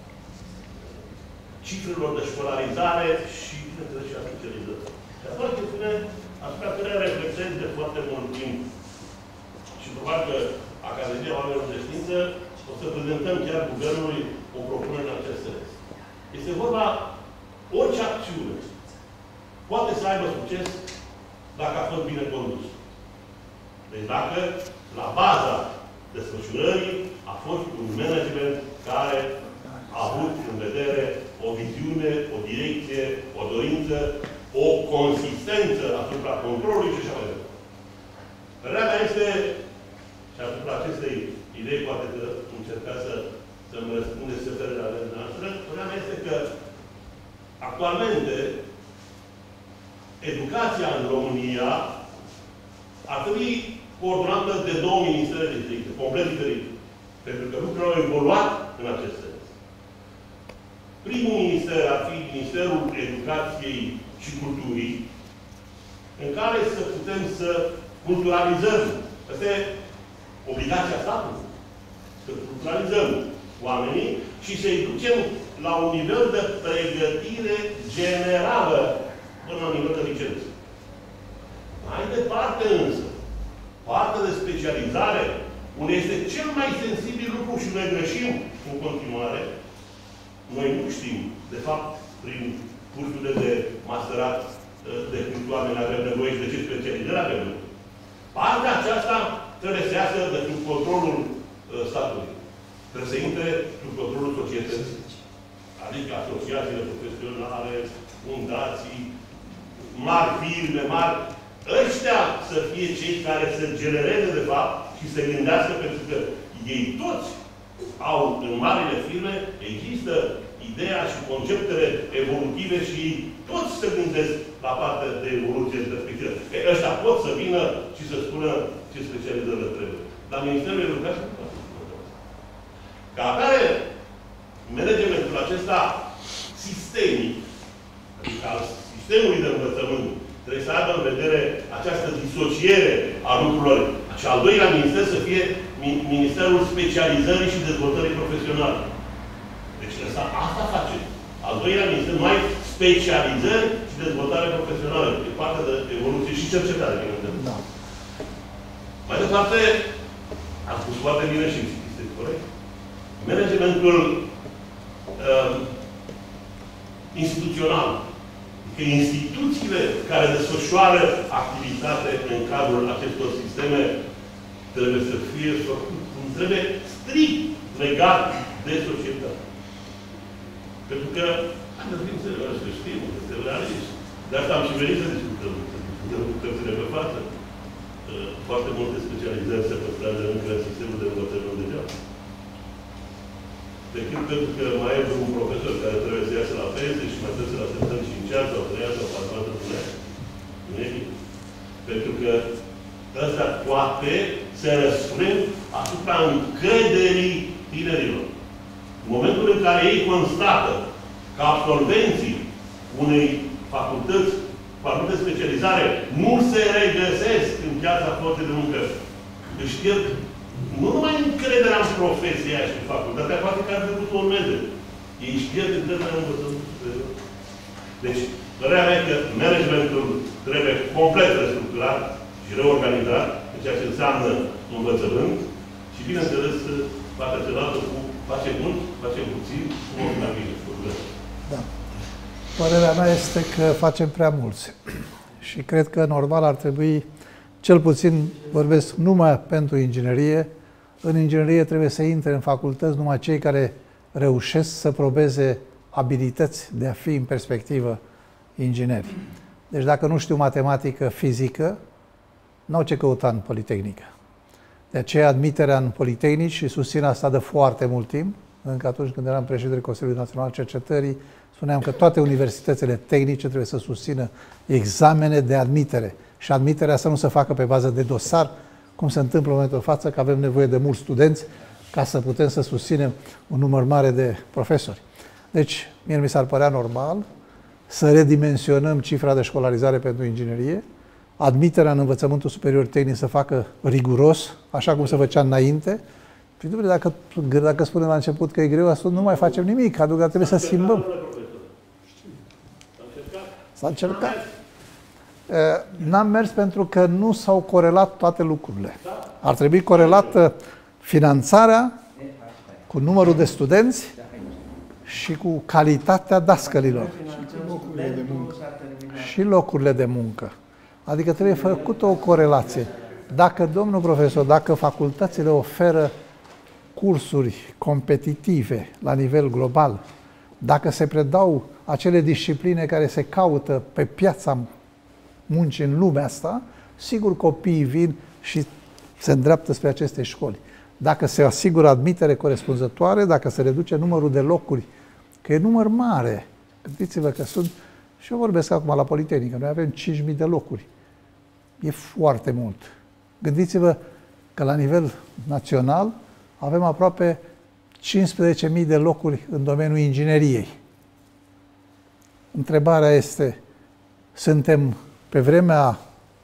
cifrelor de școlarizare și, bineînțeles, și a specializării. Și a doua chestiune, asupra care reflectez de foarte mult timp. Și probabil că Academia Oamenilor de Știință o să prezentăm chiar Guvernului o propunere în acest sens. Este vorba, orice acțiune poate să aibă succes dacă a fost bine condus. Deci dacă la baza desfășurării a fost un management care a avut în vedere o viziune, o direcție, o dorință, o consistență asupra controlului și așa mai departe. Părerea mea este, și asupra acestei idei poate că încercați să, să-mi răspundeți semnele ale noastre, părerea mea este că actualmente educația în România ar trebui coordonată de două ministere diferite, complet diferite. Pentru că lucrurile au evoluat în acest sens. Primul minister ar fi Ministerul Educației și Culturii, în care să putem să culturalizăm. Asta e obligația statului. Să culturalizăm oamenii și să-i ducem la un nivel de pregătire generală până la nivel de licență. Mai departe însă, partea de specializare, unde este cel mai sensibil lucru și noi greșim în continuare, noi nu știm, de fapt, prin cursurile de masterat de câți oameni avem nevoie și de ce specializări avem nevoie. Partea aceasta trebuie să iasă de sub controlul uh, statului. Trebuie să intre sub controlul societății. Adică asociațiile profesionale, fundații, mari firme, mari. Ăștia să fie cei care să genereze, de fapt, și să gândească, pentru că ei toți au, în marile firme, există ideea și conceptele evolutive și toți se gândesc la partea de evoluție de perspectivă. Ăștia pot să vină și să spună ce specializări trebuie. Dar Ministerul Educației nu poate să spună. Ca atare, managementul acesta sistemic, adică al sistemului de învățământ, trebuie să aibă în vedere această disociere a lucrurilor, Și al doilea minister să fie Ministerul Specializării și Dezvoltării Profesionale. Deci asta, asta face. Al doilea minister, mai specializări și dezvoltare profesională. E partea de evoluție și cercetare. Da. Mai departe, am spus foarte bine și este corect. Managementul uh, instituțional. Adică instituțiile care desfășoară activitate în cadrul acestor sisteme trebuie să fie trebuie strict legat de societate. Pentru că, haideți să înțelegem, să știm, că suntem realiști. De asta am și venit să discutăm, să discutăm cu cărțile pe față. Foarte multe specializări se păstrează încă în sistemul de învățământ degeaba. Decât pentru că mai e un profesor care trebuie să iasă la pensie și mai trebuie să-l așteptăm cinci ani sau trei ani sau patru ani de ani. Nu e bine. Pentru că ăsta toate se răsfrâng asupra încrederii tinerilor. În momentul în care ei constată că absolvenții unei facultăți, facultăți de specializare, nu se regăsesc în piața forței de muncă, își pierd nu numai încrederea în profesia și în facultatea, poate că ar trebui să urmeze. Ei își pierd încrederea în învățământul superior. Deci, părerea mea că managementul trebuie complet restructurat și reorganizat în ceea ce înseamnă învățământ și, bineînțeles, partea cealaltă cu facem mult, facem puțin, cum o să bine. Da. Părerea mea este că facem prea mulți. Și cred că normal ar trebui, cel puțin vorbesc numai pentru inginerie, în inginerie trebuie să intre în facultăți numai cei care reușesc să probeze abilități de a fi în perspectivă ingineri. Deci dacă nu știu matematică, fizică, n-au ce căuta în Politehnică. De aceea admiterea în Politehnici, și susțin asta de foarte mult timp, încă atunci când eram președintele Consiliului Național al Cercetării, spuneam că toate universitățile tehnice trebuie să susțină examene de admitere. Și admiterea să nu se facă pe bază de dosar, cum se întâmplă în momentul de față, că avem nevoie de mulți studenți ca să putem să susținem un număr mare de profesori. Deci, mie mi s-ar părea normal să redimensionăm cifra de școlarizare pentru inginerie, admiterea în învățământul superior tehnic să facă riguros, așa cum se făcea înainte. Și dacă, dacă spunem la început că e greu, atunci nu mai facem nimic, adică trebuie să schimbăm. S-a încercat. N-am mers pentru că nu s-au corelat toate lucrurile. Ar trebui corelată finanțarea cu numărul de studenți și cu calitatea dascălilor. Și locurile de muncă. Adică trebuie făcută o corelație. Dacă, domnul profesor, dacă facultățile oferă cursuri competitive la nivel global, dacă se predau acele discipline care se caută pe piața muncii în lumea asta, sigur copiii vin și se îndreaptă spre aceste școli. Dacă se asigură admitere corespunzătoare, dacă se reduce numărul de locuri, că e număr mare, gândiți-vă că sunt, și eu vorbesc acum la Politehnică, noi avem cinci mii de locuri. E foarte mult. Gândiți-vă că la nivel național avem aproape cincisprezece mii de locuri în domeniul ingineriei. Întrebarea este, suntem pe vremea,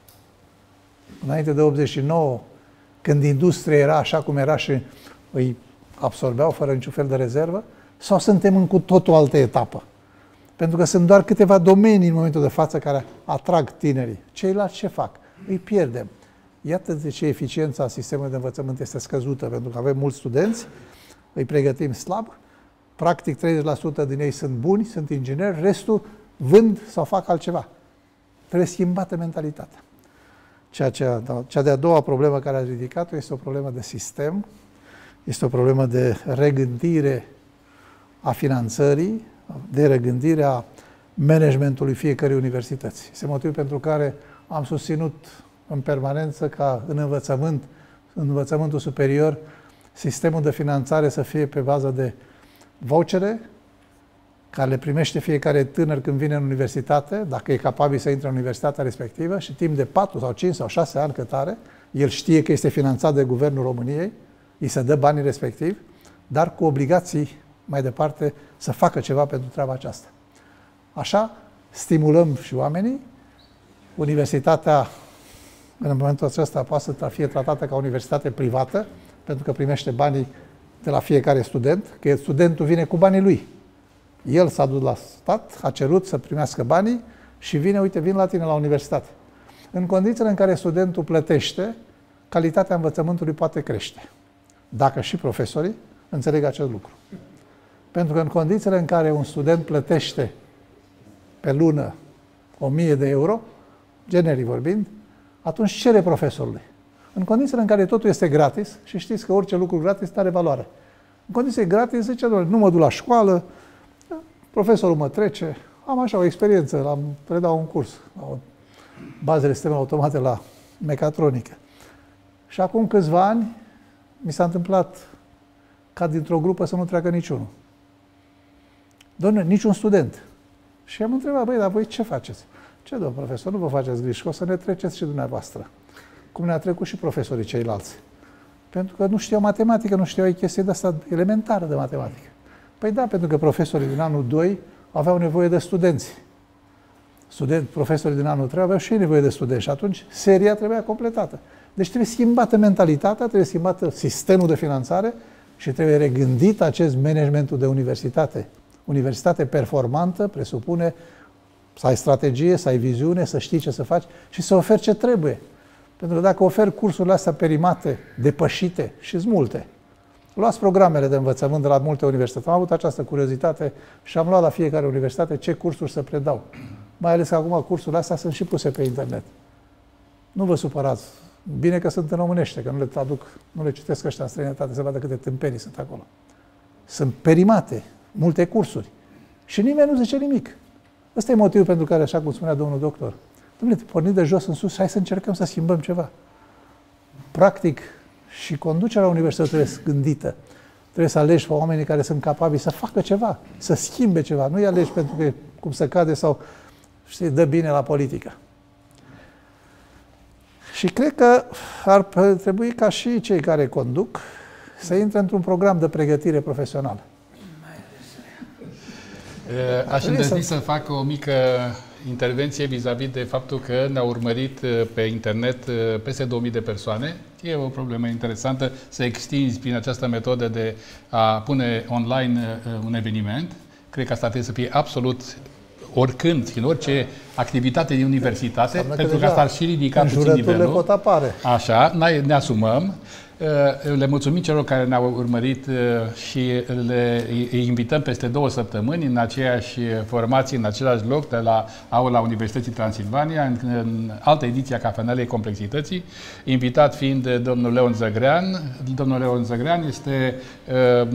înainte de optzeci și nouă, când industria era așa cum era și îi absorbeau fără niciun fel de rezervă, sau suntem în cu totul altă etapă? Pentru că sunt doar câteva domenii în momentul de față care atrag tinerii. Ceilalți ce fac? Îi pierdem. Iată de ce eficiența sistemului de învățământ este scăzută, pentru că avem mulți studenți, îi pregătim slab, practic treizeci la sută din ei sunt buni, sunt ingineri, restul vând sau fac altceva. Trebuie schimbată mentalitatea. Ceea ce, cea de-a doua problemă care a ridicat-o este o problemă de sistem, este o problemă de regândire a finanțării, de regândire a managementului fiecărei universități. Este motivul pentru care am susținut în permanență ca în învățământ, în învățământul superior, sistemul de finanțare să fie pe bază de vouchere, care le primește fiecare tânăr când vine în universitate, dacă e capabil să intre în universitatea respectivă, și timp de patru sau cinci sau șase ani cât are, el știe că este finanțat de Guvernul României, îi se dă banii respectivi, dar cu obligații mai departe să facă ceva pentru treaba aceasta. Așa stimulăm și oamenii, universitatea în momentul acesta poate să fie tratată ca universitate privată, pentru că primește banii de la fiecare student, că studentul vine cu banii lui. El s-a dus la stat, a cerut să primească banii și vine, uite, vin la tine la universitate. În condițiile în care studentul plătește, calitatea învățământului poate crește. Dacă și profesorii înțeleg acest lucru. Pentru că în condițiile în care un student plătește pe lună o mie de euro, generic vorbind, atunci cere profesorului. În condițiile în care totul este gratis, și știți că orice lucru gratis are valoare. În condiții gratis, zice, nu mă duc la școală, profesorul mă trece, am așa o experiență, am predau un curs, la o bazele sistemelor automate la mecatronică. Și acum câțiva ani mi s-a întâmplat ca dintr-o grupă să nu treacă niciunul. Doamne, niciun student. Și am întrebat, băi, dar voi ce faceți? Ce, domn profesor, nu vă faceți griji, o să ne treceți și dumneavoastră. Cum ne-a trecut și profesorii ceilalți. Pentru că nu știau matematică, nu știau chestii de asta elementară de matematică. Păi da, pentru că profesorii din anul doi aveau nevoie de studenți. Student, profesorii din anul trei aveau și ei nevoie de studenți și atunci seria trebuia completată. Deci trebuie schimbată mentalitatea, trebuie schimbată sistemul de finanțare și trebuie regândit acest managementul de universitate. Universitate performantă presupune să ai strategie, să ai viziune, să știi ce să faci și să oferi ce trebuie. Pentru că dacă oferi cursurile astea perimate, depășite, și sunt multe, luați programele de învățământ de la multe universități. Am avut această curiozitate și am luat la fiecare universitate ce cursuri să predau. Mai ales că acum cursurile astea sunt și puse pe internet. Nu vă supărați. Bine că sunt în românește, că nu le traduc, nu le citesc ăștia în străinătate, să vadă câte tâmpenii sunt acolo. Sunt perimate, multe cursuri. Și nimeni nu zice nimic. Ăsta e motivul pentru care, așa cum spunea domnul doctor, dom'le, porniți de jos în sus și hai să încercăm să schimbăm ceva. Practic, și conducerea universității trebuie gândită. Trebuie să alegi pe oamenii care sunt capabili să facă ceva, să schimbe ceva. Nu-i alegi pentru că cum să cade sau, știi, dă bine la politică. Și cred că ar trebui ca și cei care conduc să intre într-un program de pregătire profesională. Aș îndrăzni să fac o mică intervenție vis-a-vis de faptul că ne-au urmărit pe internet peste două mii de persoane. E o problemă interesantă să extinzi prin această metodă de a pune online un eveniment. Cred că asta trebuie să fie absolut oricând, în orice activitate din universitate, pentru că asta ar și ridica puțin nivelul. Pot apare. Așa, ne asumăm. Le mulțumim celor care ne-au urmărit și le invităm peste două săptămâni în aceeași formație, în același loc, de la aula Universității Transilvania, în, în altă ediție a Cafenelei Complexității, invitat fiind domnul Leon Zăgrean. Domnul Leon Zăgrean este uh,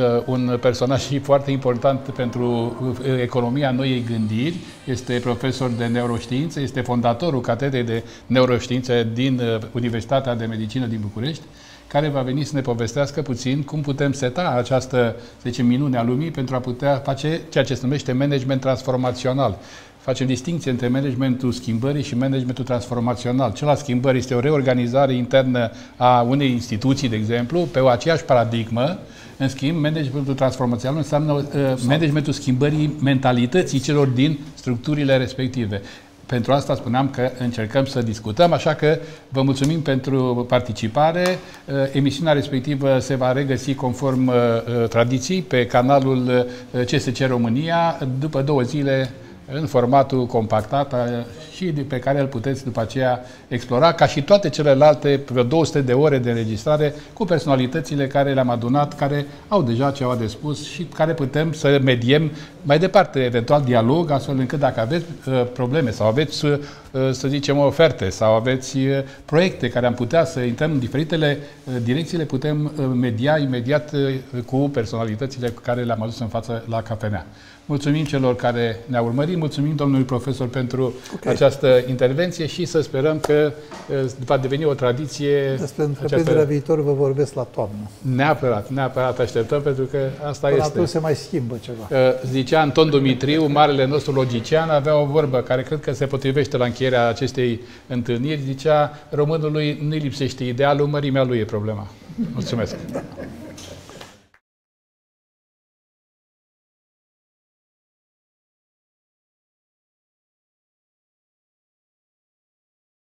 un personaj foarte important pentru economia noii gândiri, este profesor de neuroștiință, este fondatorul Catedrei de Neuroștiințe din Universitatea de Medicină din București, care va veni să ne povestească puțin cum putem seta această, să zicem, minune a lumii pentru a putea face ceea ce se numește management transformațional. Facem distinție între managementul schimbării și managementul transformațional. Cel al schimbării este o reorganizare internă a unei instituții, de exemplu, pe o aceeași paradigmă. În schimb, managementul transformațional înseamnă uh, managementul schimbării mentalității celor din structurile respective. Pentru asta spuneam că încercăm să discutăm, așa că vă mulțumim pentru participare. Emisiunea respectivă se va regăsi conform tradiției pe canalul C S C România după două zile în formatul compactat și pe care îl puteți după aceea explora, ca și toate celelalte vreo două sute de ore de înregistrare cu personalitățile care le-am adunat, care au deja ceva de spus și care putem să mediem mai departe, eventual dialog, astfel încât dacă aveți uh, probleme sau aveți, uh, să zicem, oferte sau aveți uh, proiecte care am putea să intrăm în diferitele uh, direcții, le putem uh, media imediat uh, cu personalitățile care le-am adus în față la cafenea. Mulțumim celor care ne-au urmărit, mulțumim domnului profesor pentru okay. această intervenție și să sperăm că va deveni o tradiție. Despre întreprinderea această... viitor vă vorbesc la toamnă. Neapărat, neapărat așteptăm, pentru că asta Până este. atunci se mai schimbă ceva. Zicea Anton Dumitriu, marele nostru logician, avea o vorbă care cred că se potrivește la încheierea acestei întâlniri. Zicea, românului nu-i lipsește idealul, mărimea lui e problema. Mulțumesc!